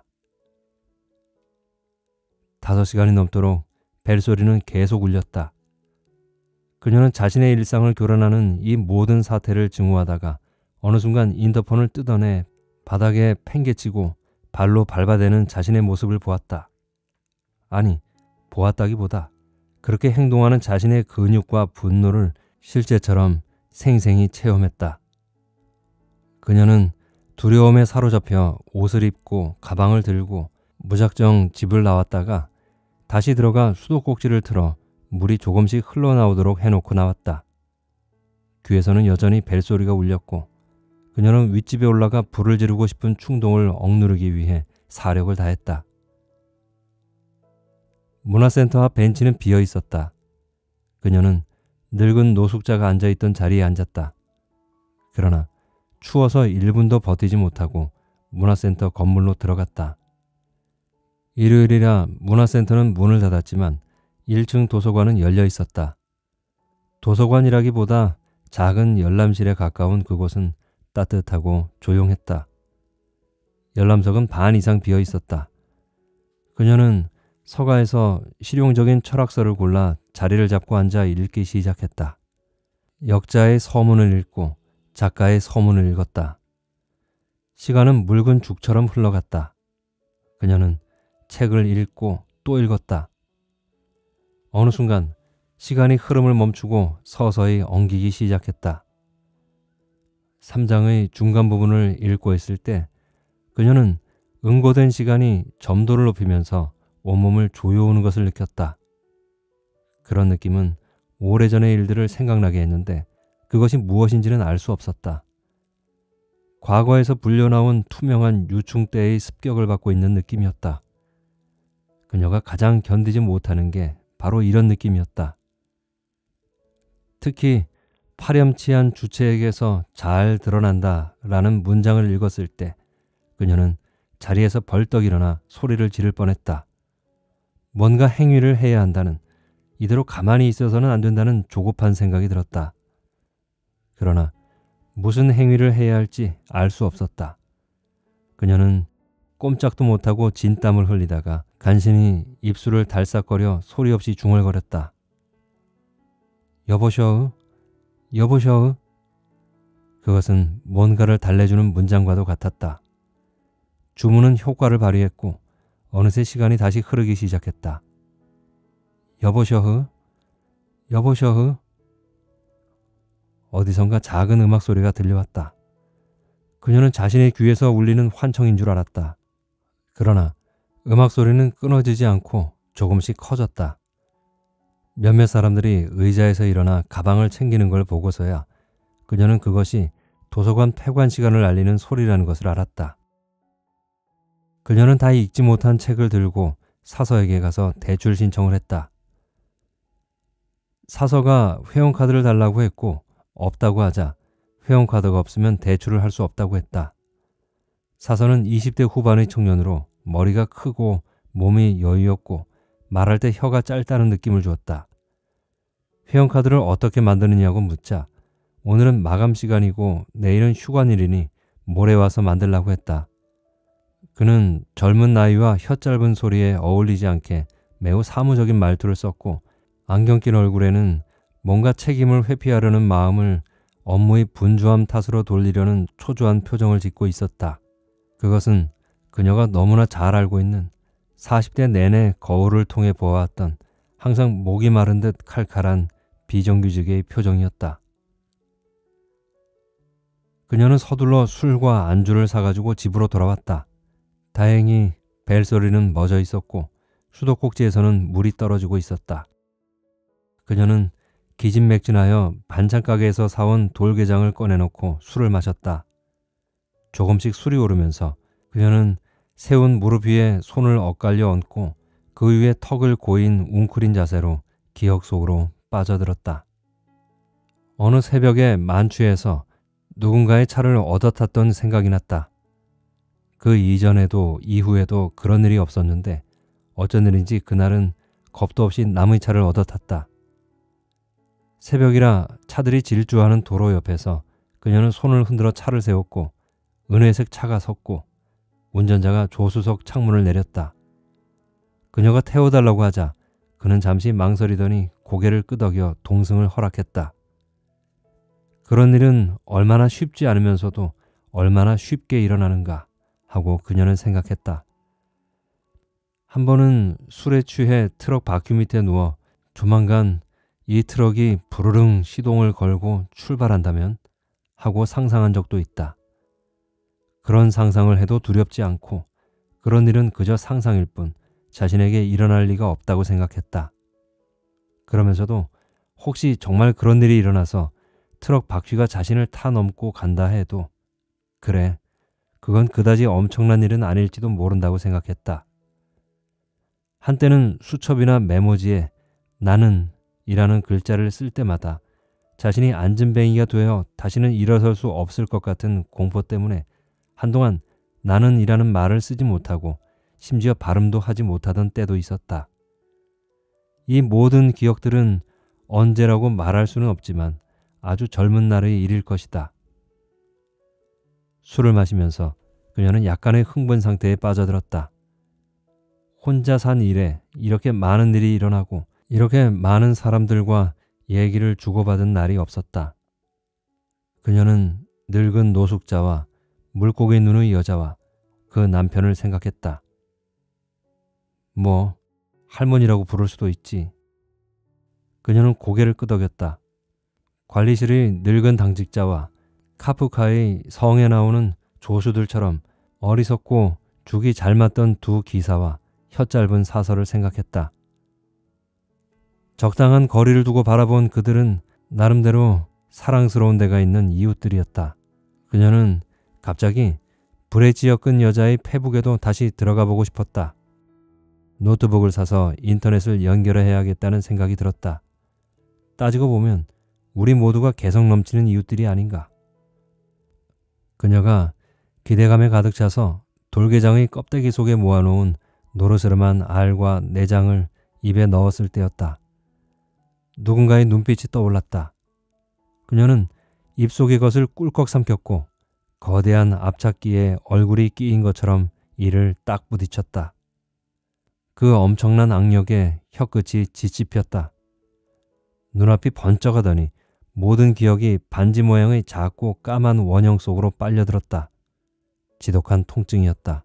5시간이 넘도록 벨소리는 계속 울렸다. 그녀는 자신의 일상을 교란하는 이 모든 사태를 증오하다가 어느 순간 인터폰을 뜯어내 바닥에 팽개치고 발로 밟아대는 자신의 모습을 보았다. 아니, 보았다기보다 그렇게 행동하는 자신의 근육과 분노를 실제처럼 생생히 체험했다. 그녀는 두려움에 사로잡혀 옷을 입고 가방을 들고 무작정 집을 나왔다가 다시 들어가 수도꼭지를 틀어 물이 조금씩 흘러나오도록 해놓고 나왔다. 귀에서는 여전히 벨소리가 울렸고 그녀는 윗집에 올라가 불을 지르고 싶은 충동을 억누르기 위해 사력을 다했다. 문화센터 앞 벤치는 비어 있었다. 그녀는 늙은 노숙자가 앉아있던 자리에 앉았다. 그러나 추워서 1분도 버티지 못하고 문화센터 건물로 들어갔다. 일요일이라 문화센터는 문을 닫았지만 1층 도서관은 열려 있었다. 도서관이라기보다 작은 열람실에 가까운 그곳은 따뜻하고 조용했다. 열람석은 반 이상 비어 있었다. 그녀는 서가에서 실용적인 철학서를 골라 자리를 잡고 앉아 읽기 시작했다. 역자의 서문을 읽고 작가의 서문을 읽었다. 시간은 묽은 죽처럼 흘러갔다. 그녀는 책을 읽고 또 읽었다. 어느 순간 시간이 흐름을 멈추고 서서히 엉키기 시작했다. 3장의 중간 부분을 읽고 있을 때 그녀는 응고된 시간이 점도를 높이면서 온몸을 조여오는 것을 느꼈다. 그런 느낌은 오래전의 일들을 생각나게 했는데 그것이 무엇인지는 알 수 없었다. 과거에서 불려나온 투명한 유충대의 습격을 받고 있는 느낌이었다. 그녀가 가장 견디지 못하는 게 바로 이런 느낌이었다. 특히 파렴치한 주체에게서 잘 드러난다 라는 문장을 읽었을 때 그녀는 자리에서 벌떡 일어나 소리를 지를 뻔했다. 뭔가 행위를 해야 한다는, 이대로 가만히 있어서는 안 된다는 조급한 생각이 들었다. 그러나 무슨 행위를 해야 할지 알 수 없었다. 그녀는 꼼짝도 못하고 진땀을 흘리다가 간신히 입술을 달싹거려 소리 없이 중얼거렸다. 여보셔, 여보셔. 그것은 뭔가를 달래주는 문장과도 같았다. 주문은 효과를 발휘했고 어느새 시간이 다시 흐르기 시작했다. 여보셔, 여보셔. 어디선가 작은 음악 소리가 들려왔다. 그녀는 자신의 귀에서 울리는 환청인 줄 알았다. 그러나 음악 소리는 끊어지지 않고 조금씩 커졌다. 몇몇 사람들이 의자에서 일어나 가방을 챙기는 걸 보고서야 그녀는 그것이 도서관 폐관 시간을 알리는 소리라는 것을 알았다. 그녀는 다 읽지 못한 책을 들고 사서에게 가서 대출 신청을 했다. 사서가 회원카드를 달라고 했고 없다고 하자 회원카드가 없으면 대출을 할 수 없다고 했다. 사서는 20대 후반의 청년으로 머리가 크고 몸이 여유없고 말할 때 혀가 짧다는 느낌을 주었다. 회원카드를 어떻게 만드느냐고 묻자 오늘은 마감 시간이고 내일은 휴관일이니 모레 와서 만들라고 했다. 그는 젊은 나이와 혀 짧은 소리에 어울리지 않게 매우 사무적인 말투를 썼고 안경 낀 얼굴에는 뭔가 책임을 회피하려는 마음을 업무의 분주함 탓으로 돌리려는 초조한 표정을 짓고 있었다. 그것은 그녀가 너무나 잘 알고 있는 40대 내내 거울을 통해 보아왔던 항상 목이 마른 듯 칼칼한 비정규직의 표정이었다. 그녀는 서둘러 술과 안주를 사가지고 집으로 돌아왔다. 다행히 벨소리는 멎어 있었고 수도꼭지에서는 물이 떨어지고 있었다. 그녀는 기진맥진하여 반찬가게에서 사온 돌게장을 꺼내놓고 술을 마셨다. 조금씩 술이 오르면서 그녀는 세운 무릎 위에 손을 엇갈려 얹고 그 위에 턱을 고인 웅크린 자세로 기억 속으로 빠져들었다. 어느 새벽에 만취해서 누군가의 차를 얻어 탔던 생각이 났다. 그 이전에도 이후에도 그런 일이 없었는데 어쩐 일인지 그날은 겁도 없이 남의 차를 얻어 탔다. 새벽이라 차들이 질주하는 도로 옆에서 그녀는 손을 흔들어 차를 세웠고 은회색 차가 섰고 운전자가 조수석 창문을 내렸다. 그녀가 태워달라고 하자 그는 잠시 망설이더니 고개를 끄덕여 동승을 허락했다. 그런 일은 얼마나 쉽지 않으면서도 얼마나 쉽게 일어나는가 하고 그녀는 생각했다. 한 번은 술에 취해 트럭 바퀴 밑에 누워 조만간 이 트럭이 부르릉 시동을 걸고 출발한다면 하고 상상한 적도 있다. 그런 상상을 해도 두렵지 않고 그런 일은 그저 상상일 뿐 자신에게 일어날 리가 없다고 생각했다. 그러면서도 혹시 정말 그런 일이 일어나서 트럭 바퀴가 자신을 타넘고 간다 해도 그래, 그건 그다지 엄청난 일은 아닐지도 모른다고 생각했다. 한때는 수첩이나 메모지에 나는 이라는 글자를 쓸 때마다 자신이 안진뱅이가 되어 다시는 일어설 수 없을 것 같은 공포 때문에 한동안 나는 이라는 말을 쓰지 못하고 심지어 발음도 하지 못하던 때도 있었다. 이 모든 기억들은 언제라고 말할 수는 없지만 아주 젊은 날의 일일 것이다. 술을 마시면서 그녀는 약간의 흥분 상태에 빠져들었다. 혼자 산 이래 이렇게 많은 일이 일어나고 이렇게 많은 사람들과 얘기를 주고받은 날이 없었다. 그녀는 늙은 노숙자와 물고기 눈의 여자와 그 남편을 생각했다. 뭐 할머니라고 부를 수도 있지. 그녀는 고개를 끄덕였다. 관리실의 늙은 당직자와 카프카의 성에 나오는 조수들처럼 어리석고 죽이 잘 맞던 두 기사와 혀짧은 사서를 생각했다. 적당한 거리를 두고 바라본 그들은 나름대로 사랑스러운 데가 있는 이웃들이었다. 그녀는 갑자기 불에 찌어끈 여자의 페북에도 다시 들어가 보고 싶었다. 노트북을 사서 인터넷을 연결해야겠다는 생각이 들었다. 따지고 보면 우리 모두가 개성 넘치는 이웃들이 아닌가. 그녀가 기대감에 가득 차서 돌게장의 껍데기 속에 모아놓은 노르스름한 알과 내장을 입에 넣었을 때였다. 누군가의 눈빛이 떠올랐다. 그녀는 입속의 것을 꿀꺽 삼켰고 거대한 앞찾기에 얼굴이 끼인 것처럼 이를 딱 부딪혔다. 그 엄청난 악력에 혀끝이 짓씹혔다. 눈앞이 번쩍하더니 모든 기억이 반지 모양의 작고 까만 원형 속으로 빨려들었다. 지독한 통증이었다.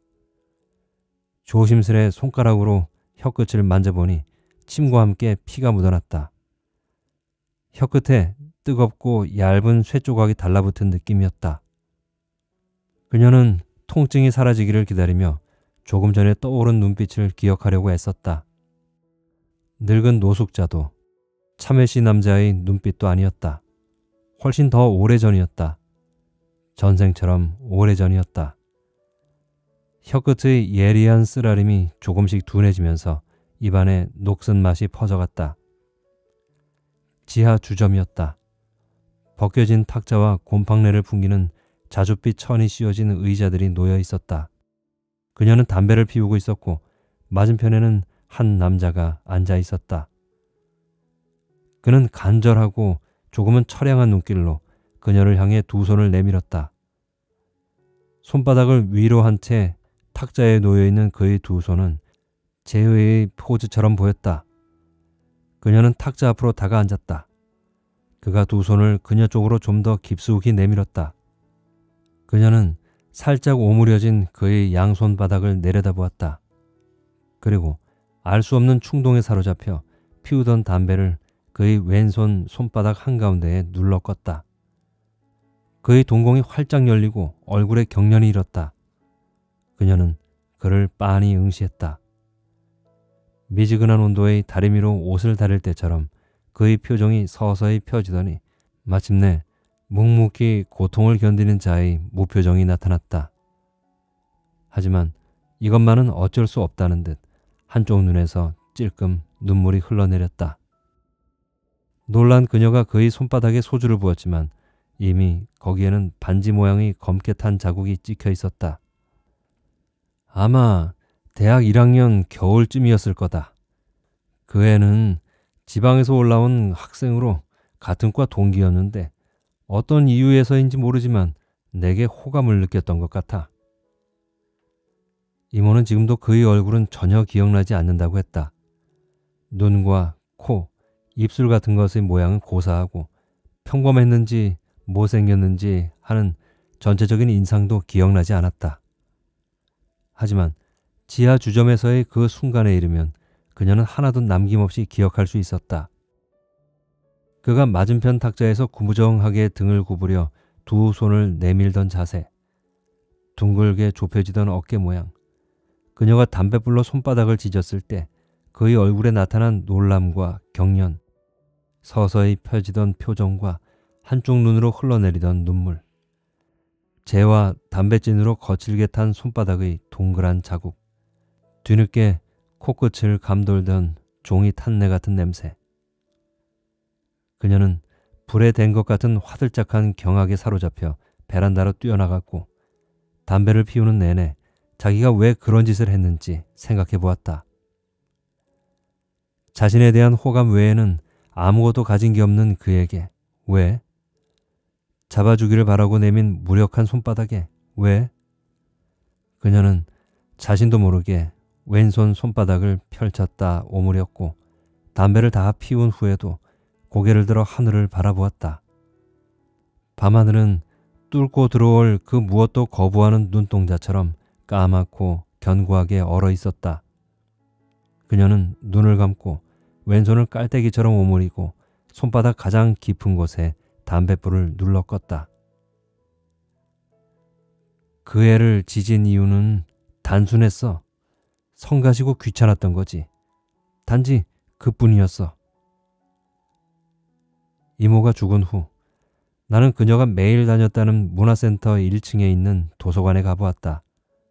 조심스레 손가락으로 혀끝을 만져보니 침과 함께 피가 묻어났다. 혀끝에 뜨겁고 얇은 쇠조각이 달라붙은 느낌이었다. 그녀는 통증이 사라지기를 기다리며 조금 전에 떠오른 눈빛을 기억하려고 애썼다. 늙은 노숙자도 참외씨 남자의 눈빛도 아니었다. 훨씬 더 오래전이었다. 전생처럼 오래전이었다. 혀끝의 예리한 쓰라림이 조금씩 둔해지면서 입안에 녹슨 맛이 퍼져갔다. 지하 주점이었다. 벗겨진 탁자와 곰팡내를 풍기는 자줏빛 천이 씌워진 의자들이 놓여 있었다. 그녀는 담배를 피우고 있었고 맞은편에는 한 남자가 앉아 있었다. 그는 간절하고 조금은 처량한 눈길로 그녀를 향해 두 손을 내밀었다. 손바닥을 위로 한 채 탁자에 놓여있는 그의 두 손은 제의의 포즈처럼 보였다. 그녀는 탁자 앞으로 다가앉았다. 그가 두 손을 그녀 쪽으로 좀 더 깊숙이 내밀었다. 그녀는 살짝 오므려진 그의 양손바닥을 내려다보았다. 그리고 알 수 없는 충동에 사로잡혀 피우던 담배를 그의 왼손 손바닥 한가운데에 눌러 껐다. 그의 동공이 활짝 열리고 얼굴에 경련이 일었다. 그녀는 그를 빤히 응시했다. 미지근한 온도의 다리미로 옷을 다릴 때처럼 그의 표정이 서서히 펴지더니 마침내 묵묵히 고통을 견디는 자의 무표정이 나타났다. 하지만 이것만은 어쩔 수 없다는 듯 한쪽 눈에서 찔끔 눈물이 흘러내렸다. 놀란 그녀가 그의 손바닥에 소주를 부었지만 이미 거기에는 반지 모양의 검게 탄 자국이 찍혀 있었다. 아마 대학 1학년 겨울쯤이었을 거다. 그 애는 지방에서 올라온 학생으로 같은 과 동기였는데 어떤 이유에서인지 모르지만 내게 호감을 느꼈던 것 같아. 이모는 지금도 그의 얼굴은 전혀 기억나지 않는다고 했다. 눈과 코, 입술 같은 것의 모양은 고사하고 평범했는지 못생겼는지 하는 전체적인 인상도 기억나지 않았다. 하지만 지하 주점에서의 그 순간에 이르면 그녀는 하나도 남김없이 기억할 수 있었다. 그가 맞은편 탁자에서 구부정하게 등을 구부려 두 손을 내밀던 자세, 둥글게 좁혀지던 어깨 모양, 그녀가 담뱃불로 손바닥을 지졌을 때 그의 얼굴에 나타난 놀람과 경련, 서서히 펴지던 표정과 한쪽 눈으로 흘러내리던 눈물, 재와 담뱃진으로 거칠게 탄 손바닥의 동그란 자국, 뒤늦게 코끝을 감돌던 종이 탄내 같은 냄새. 그녀는 불에 댄 것 같은 화들짝한 경악에 사로잡혀 베란다로 뛰어나갔고 담배를 피우는 내내 자기가 왜 그런 짓을 했는지 생각해 보았다. 자신에 대한 호감 외에는 아무것도 가진 게 없는 그에게 왜? 잡아주기를 바라고 내민 무력한 손바닥에 왜? 그녀는 자신도 모르게 왼손 손바닥을 펼쳤다 오므렸고 담배를 다 피운 후에도 고개를 들어 하늘을 바라보았다. 밤하늘은 뚫고 들어올 그 무엇도 거부하는 눈동자처럼 까맣고 견고하게 얼어 있었다. 그녀는 눈을 감고 왼손을 깔때기처럼 오므리고 손바닥 가장 깊은 곳에 담뱃불을 눌러 껐다. 그 애를 지진 이유는 단순했어. 성가시고 귀찮았던 거지. 단지 그뿐이었어. 이모가 죽은 후 나는 그녀가 매일 다녔다는 문화센터 1층에 있는 도서관에 가보았다.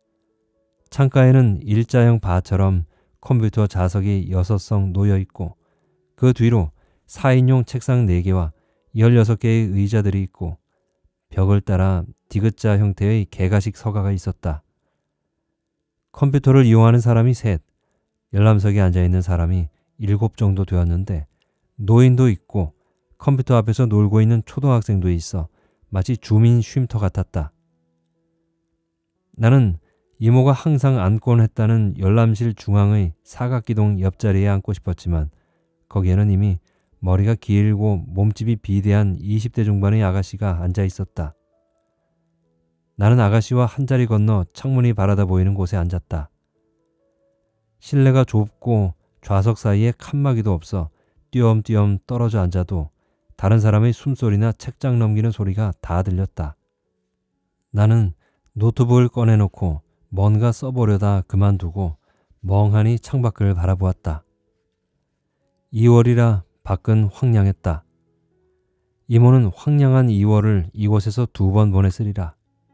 창가에는 일자형 바처럼 컴퓨터 좌석이 6석 놓여 있고 그 뒤로 4인용 책상 4개와 16개의 의자들이 있고 벽을 따라 디귿자 형태의 개가식 서가가 있었다. 컴퓨터를 이용하는 사람이 셋, 열람석에 앉아있는 사람이 7 정도 되었는데 노인도 있고 컴퓨터 앞에서 놀고 있는 초등학생도 있어 마치 주민 쉼터 같았다. 나는 이모가 항상 앉곤 했다는 열람실 중앙의 사각기동 옆자리에 앉고 싶었지만 거기에는 이미 머리가 길고 몸집이 비대한 20대 중반의 아가씨가 앉아 있었다. 나는 아가씨와 한 자리 건너 창문이 바라다 보이는 곳에 앉았다. 실내가 좁고 좌석 사이에 칸막이도 없어 띄엄띄엄 떨어져 앉아도 다른 사람의 숨소리나 책장 넘기는 소리가 다 들렸다. 나는 노트북을 꺼내놓고 뭔가 써보려다 그만두고 멍하니 창밖을 바라보았다. 2월이라 밖은 황량했다. 이모는 황량한 2월을 이곳에서 2번 보냈으리라.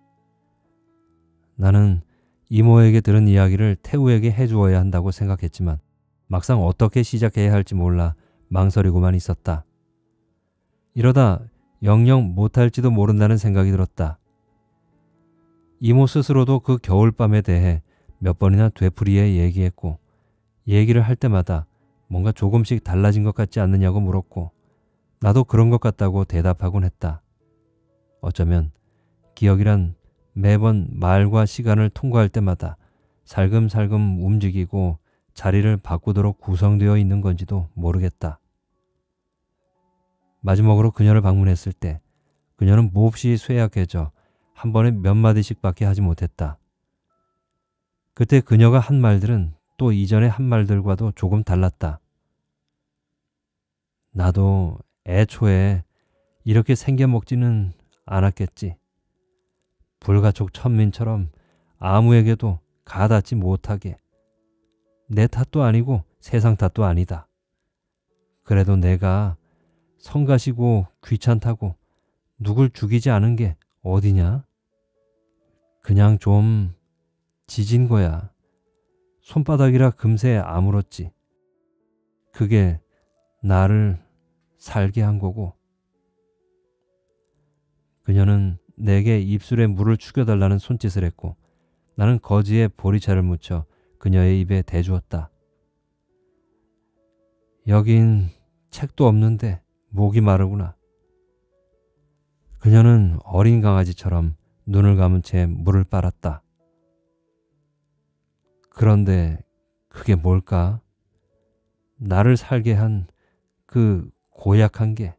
나는 이모에게 들은 이야기를 태우에게 해주어야 한다고 생각했지만 막상 어떻게 시작해야 할지 몰라 망설이고만 있었다. 이러다 영영 못할지도 모른다는 생각이 들었다. 이모 스스로도 그 겨울밤에 대해 몇 번이나 되풀이해 얘기했고 얘기를 할 때마다 뭔가 조금씩 달라진 것 같지 않느냐고 물었고 나도 그런 것 같다고 대답하곤 했다. 어쩌면 기억이란 매번 말과 시간을 통과할 때마다 살금살금 움직이고 자리를 바꾸도록 구성되어 있는 건지도 모르겠다. 마지막으로 그녀를 방문했을 때 그녀는 몹시 쇠약해져 한 번에 몇 마디씩밖에 하지 못했다. 그때 그녀가 한 말들은 또 이전에 한 말들과도 조금 달랐다. 나도 애초에 이렇게 생겨먹지는 않았겠지. 불가촉 천민처럼 아무에게도 가닿지 못하게. 내 탓도 아니고 세상 탓도 아니다. 그래도 내가 성가시고 귀찮다고 누굴 죽이지 않은 게 어디냐? 그냥 좀 지진 거야. 손바닥이라 금세 아물었지. 그게 나를 살게 한 거고. 그녀는 내게 입술에 물을 축여달라는 손짓을 했고 나는 거지에 보리차를 묻혀 그녀의 입에 대주었다. 여긴 책도 없는데 목이 마르구나. 그녀는 어린 강아지처럼 눈을 감은 채 물을 빨았다. 그런데 그게 뭘까? 나를 살게 한 그 고약한 게.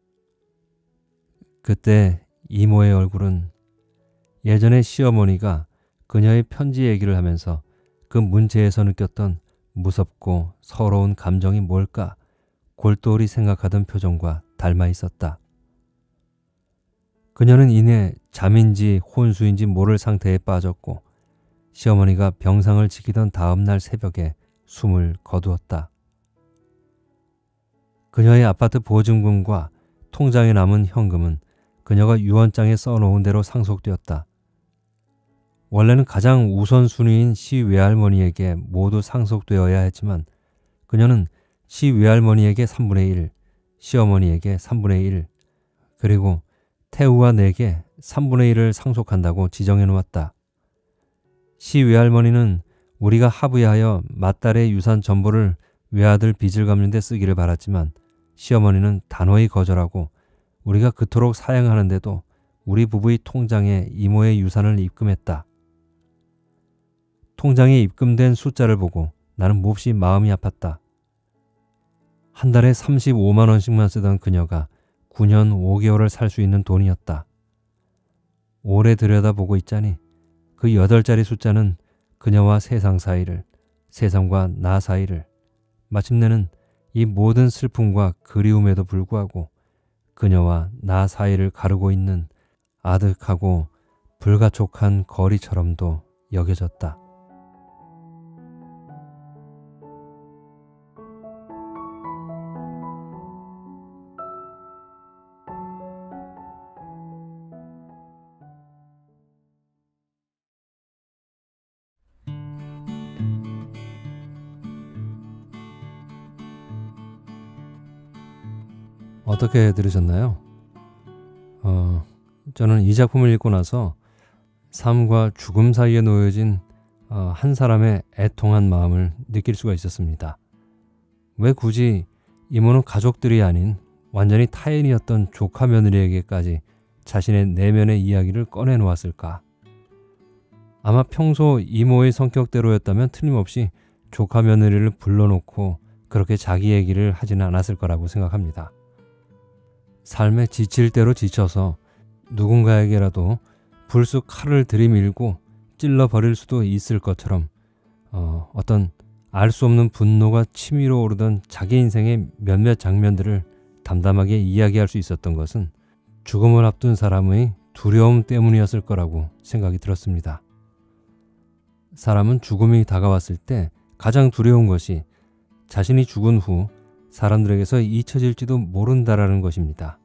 그때 이모의 얼굴은 예전에 시어머니가 그녀의 편지 얘기를 하면서 그 문체에서 느꼈던 무섭고 서러운 감정이 뭘까 골똘히 생각하던 표정과 닮아 있었다. 그녀는 이내 잠인지 혼수인지 모를 상태에 빠졌고 시어머니가 병상을 지키던 다음 날 새벽에 숨을 거두었다. 그녀의 아파트 보증금과 통장에 남은 현금은 그녀가 유언장에 써놓은 대로 상속되었다. 원래는 가장 우선순위인 시외할머니에게 모두 상속되어야 했지만 그녀는 시외할머니에게 3분의 1, 시어머니에게 3분의 1, 그리고 태우와 내게 3분의 1을 상속한다고 지정해 놓았다. 시 외할머니는 우리가 합의하여 맏딸의 유산 전부를 외아들 빚을 갚는 데 쓰기를 바랐지만 시어머니는 단호히 거절하고 우리가 그토록 사양하는데도 우리 부부의 통장에 이모의 유산을 입금했다. 통장에 입금된 숫자를 보고 나는 몹시 마음이 아팠다. 한 달에 35만 원씩만 쓰던 그녀가 9년 5개월을 살 수 있는 돈이었다. 오래 들여다보고 있자니 그 8자리 숫자는 그녀와 세상 사이를, 세상과 나 사이를, 마침내는 이 모든 슬픔과 그리움에도 불구하고 그녀와 나 사이를 가르고 있는 아득하고 불가촉한 거리처럼도 여겨졌다. 어떻게 들으셨나요? 저는 이 작품을 읽고 나서 삶과 죽음 사이에 놓여진 한 사람의 애통한 마음을 느낄 수가 있었습니다. 왜 굳이 이모는 가족들이 아닌 완전히 타인이었던 조카 며느리에게까지 자신의 내면의 이야기를 꺼내 놓았을까? 아마 평소 이모의 성격대로였다면 틀림없이 조카 며느리를 불러놓고 그렇게 자기 얘기를 하지는 않았을 거라고 생각합니다. 삶에 지칠 대로 지쳐서 누군가에게라도 불쑥 칼을 들이밀고 찔러버릴 수도 있을 것처럼 어떤 알 수 없는 분노가 치밀어 오르던 자기 인생의 몇몇 장면들을 담담하게 이야기할 수 있었던 것은 죽음을 앞둔 사람의 두려움 때문이었을 거라고 생각이 들었습니다. 사람은 죽음이 다가왔을 때 가장 두려운 것이 자신이 죽은 후 사람들에게서 잊혀질지도 모른다라는 것입니다.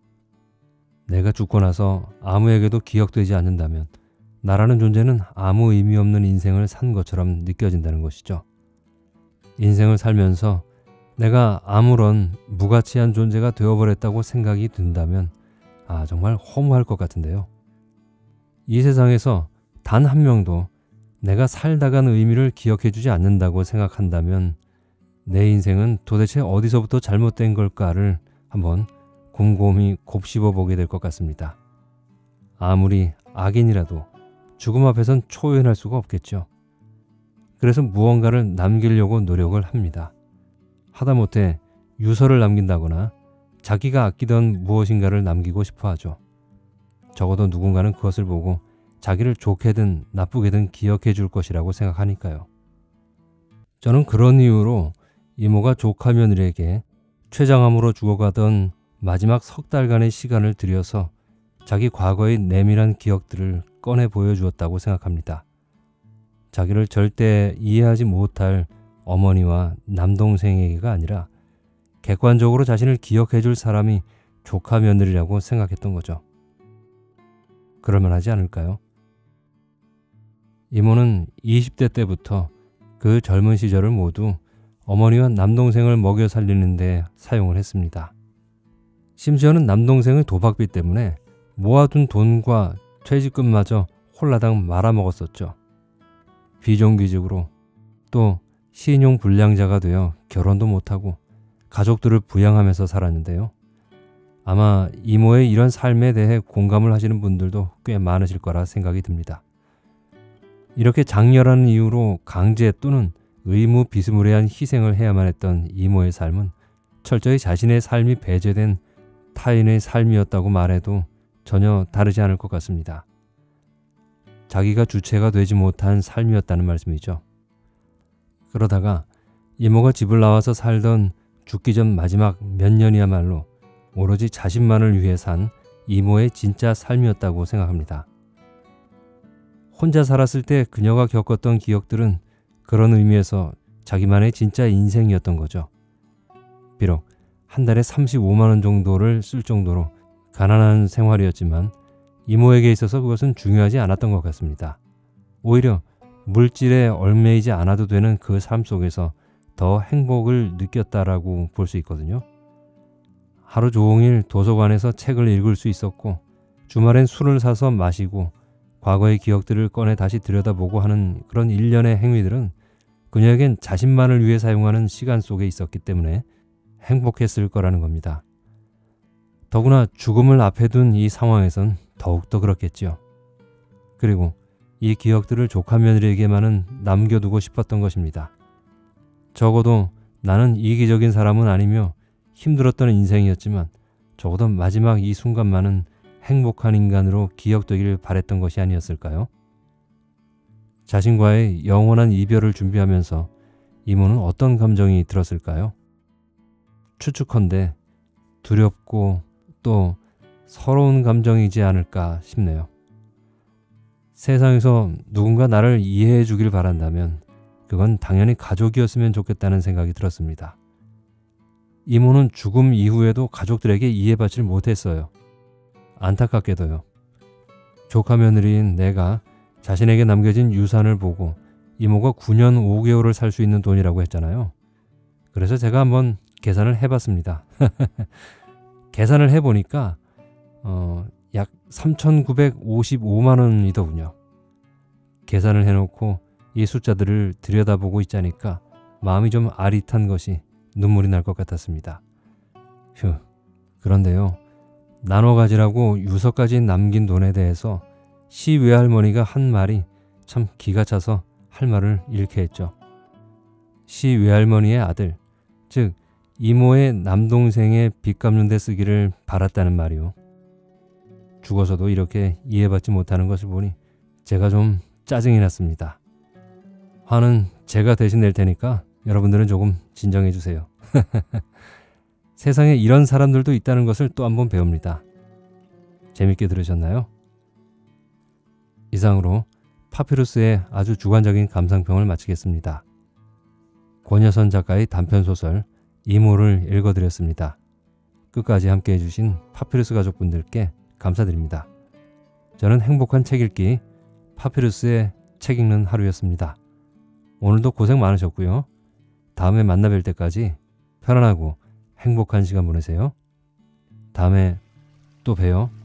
내가 죽고 나서 아무에게도 기억되지 않는다면 나라는 존재는 아무 의미 없는 인생을 산 것처럼 느껴진다는 것이죠. 인생을 살면서 내가 아무런 무가치한 존재가 되어버렸다고 생각이 든다면 정말 허무할 것 같은데요. 이 세상에서 단 한 명도 내가 살다 간 의미를 기억해주지 않는다고 생각한다면 내 인생은 도대체 어디서부터 잘못된 걸까를 한번 곰곰이 곱씹어 보게 될 것 같습니다. 아무리 악인이라도 죽음 앞에선 초연할 수가 없겠죠. 그래서 무언가를 남기려고 노력을 합니다. 하다못해 유서를 남긴다거나 자기가 아끼던 무엇인가를 남기고 싶어 하죠. 적어도 누군가는 그것을 보고 자기를 좋게든 나쁘게든 기억해 줄 것이라고 생각하니까요. 저는 그런 이유로 이모가 조카 며느리에게 췌장암으로 죽어가던 마지막 석 달간의 시간을 들여서 자기 과거의 내밀한 기억들을 꺼내 보여주었다고 생각합니다. 자기를 절대 이해하지 못할 어머니와 남동생에게가 아니라 객관적으로 자신을 기억해 줄 사람이 조카 며느리라고 생각했던 거죠. 그럴만하지 않을까요? 이모는 20대 때부터 그 젊은 시절을 모두 어머니와 남동생을 먹여 살리는 데 사용을 했습니다. 심지어는 남동생의 도박비 때문에 모아둔 돈과 퇴직금마저 홀라당 말아먹었었죠. 비정규직으로 또 신용불량자가 되어 결혼도 못하고 가족들을 부양하면서 살았는데요. 아마 이모의 이런 삶에 대해 공감을 하시는 분들도 꽤 많으실 거라 생각이 듭니다. 이렇게 장렬한 이유로 강제 또는 의무 비스무리한 희생을 해야만 했던 이모의 삶은 철저히 자신의 삶이 배제된 타인의 삶이었다고 말해도 전혀 다르지 않을 것 같습니다. 자기가 주체가 되지 못한 삶이었다는 말씀이죠. 그러다가 이모가 집을 나와서 살던 죽기 전 마지막 몇 년이야말로 오로지 자신만을 위해 산 이모의 진짜 삶이었다고 생각합니다. 혼자 살았을 때 그녀가 겪었던 기억들은 그런 의미에서 자기만의 진짜 인생이었던 거죠. 비록 한 달에 35만 원 정도를 쓸 정도로 가난한 생활이었지만 이모에게 있어서 그것은 중요하지 않았던 것 같습니다. 오히려 물질에 얽매이지 않아도 되는 그 삶 속에서 더 행복을 느꼈다라고 볼 수 있거든요. 하루 종일 도서관에서 책을 읽을 수 있었고 주말엔 술을 사서 마시고 과거의 기억들을 꺼내 다시 들여다보고 하는 그런 일련의 행위들은 그녀에겐 자신만을 위해 사용하는 시간 속에 있었기 때문에 행복했을 거라는 겁니다. 더구나 죽음을 앞에 둔 이 상황에선 더욱더 그렇겠지요. 그리고 이 기억들을 조카 며느리에게만은 남겨두고 싶었던 것입니다. 적어도 나는 이기적인 사람은 아니며 힘들었던 인생이었지만 적어도 마지막 이 순간만은 행복한 인간으로 기억되기를 바랬던 것이 아니었을까요? 자신과의 영원한 이별을 준비하면서 이모는 어떤 감정이 들었을까요? 추측컨대 두렵고 또 서러운 감정이지 않을까 싶네요. 세상에서 누군가 나를 이해해 주길 바란다면 그건 당연히 가족이었으면 좋겠다는 생각이 들었습니다. 이모는 죽음 이후에도 가족들에게 이해받질 못했어요. 안타깝게도요. 조카 며느리인 내가 자신에게 남겨진 유산을 보고 이모가 9년 5개월을 살 수 있는 돈이라고 했잖아요. 그래서 제가 한번 계산을 해봤습니다. 계산을 해보니까 약 3,955만 원이더군요. 계산을 해놓고 이 숫자들을 들여다보고 있자니까 마음이 좀 아릿한 것이 눈물이 날 것 같았습니다. 휴, 그런데요. 나눠 가지라고 유서까지 남긴 돈에 대해서 시 외할머니가 한 말이 참 기가 차서 할 말을 잃게 했죠. 시 외할머니의 아들, 즉 이모의 남동생의 빚 갚는 데 쓰기를 바랐다는 말이요. 죽어서도 이렇게 이해받지 못하는 것을 보니 제가 좀 짜증이 났습니다. 화는 제가 대신 낼 테니까 여러분들은 조금 진정해 주세요. 세상에 이런 사람들도 있다는 것을 또 한 번 배웁니다. 재밌게 들으셨나요? 이상으로 파피루스의 아주 주관적인 감상평을 마치겠습니다. 권여선 작가의 단편소설 이모를 읽어드렸습니다. 끝까지 함께해 주신 파피루스 가족분들께 감사드립니다. 저는 행복한 책 읽기 파피루스의 책 읽는 하루였습니다. 오늘도 고생 많으셨고요. 다음에 만나 뵐 때까지 편안하고 행복한 시간 보내세요. 다음에 또 봬요.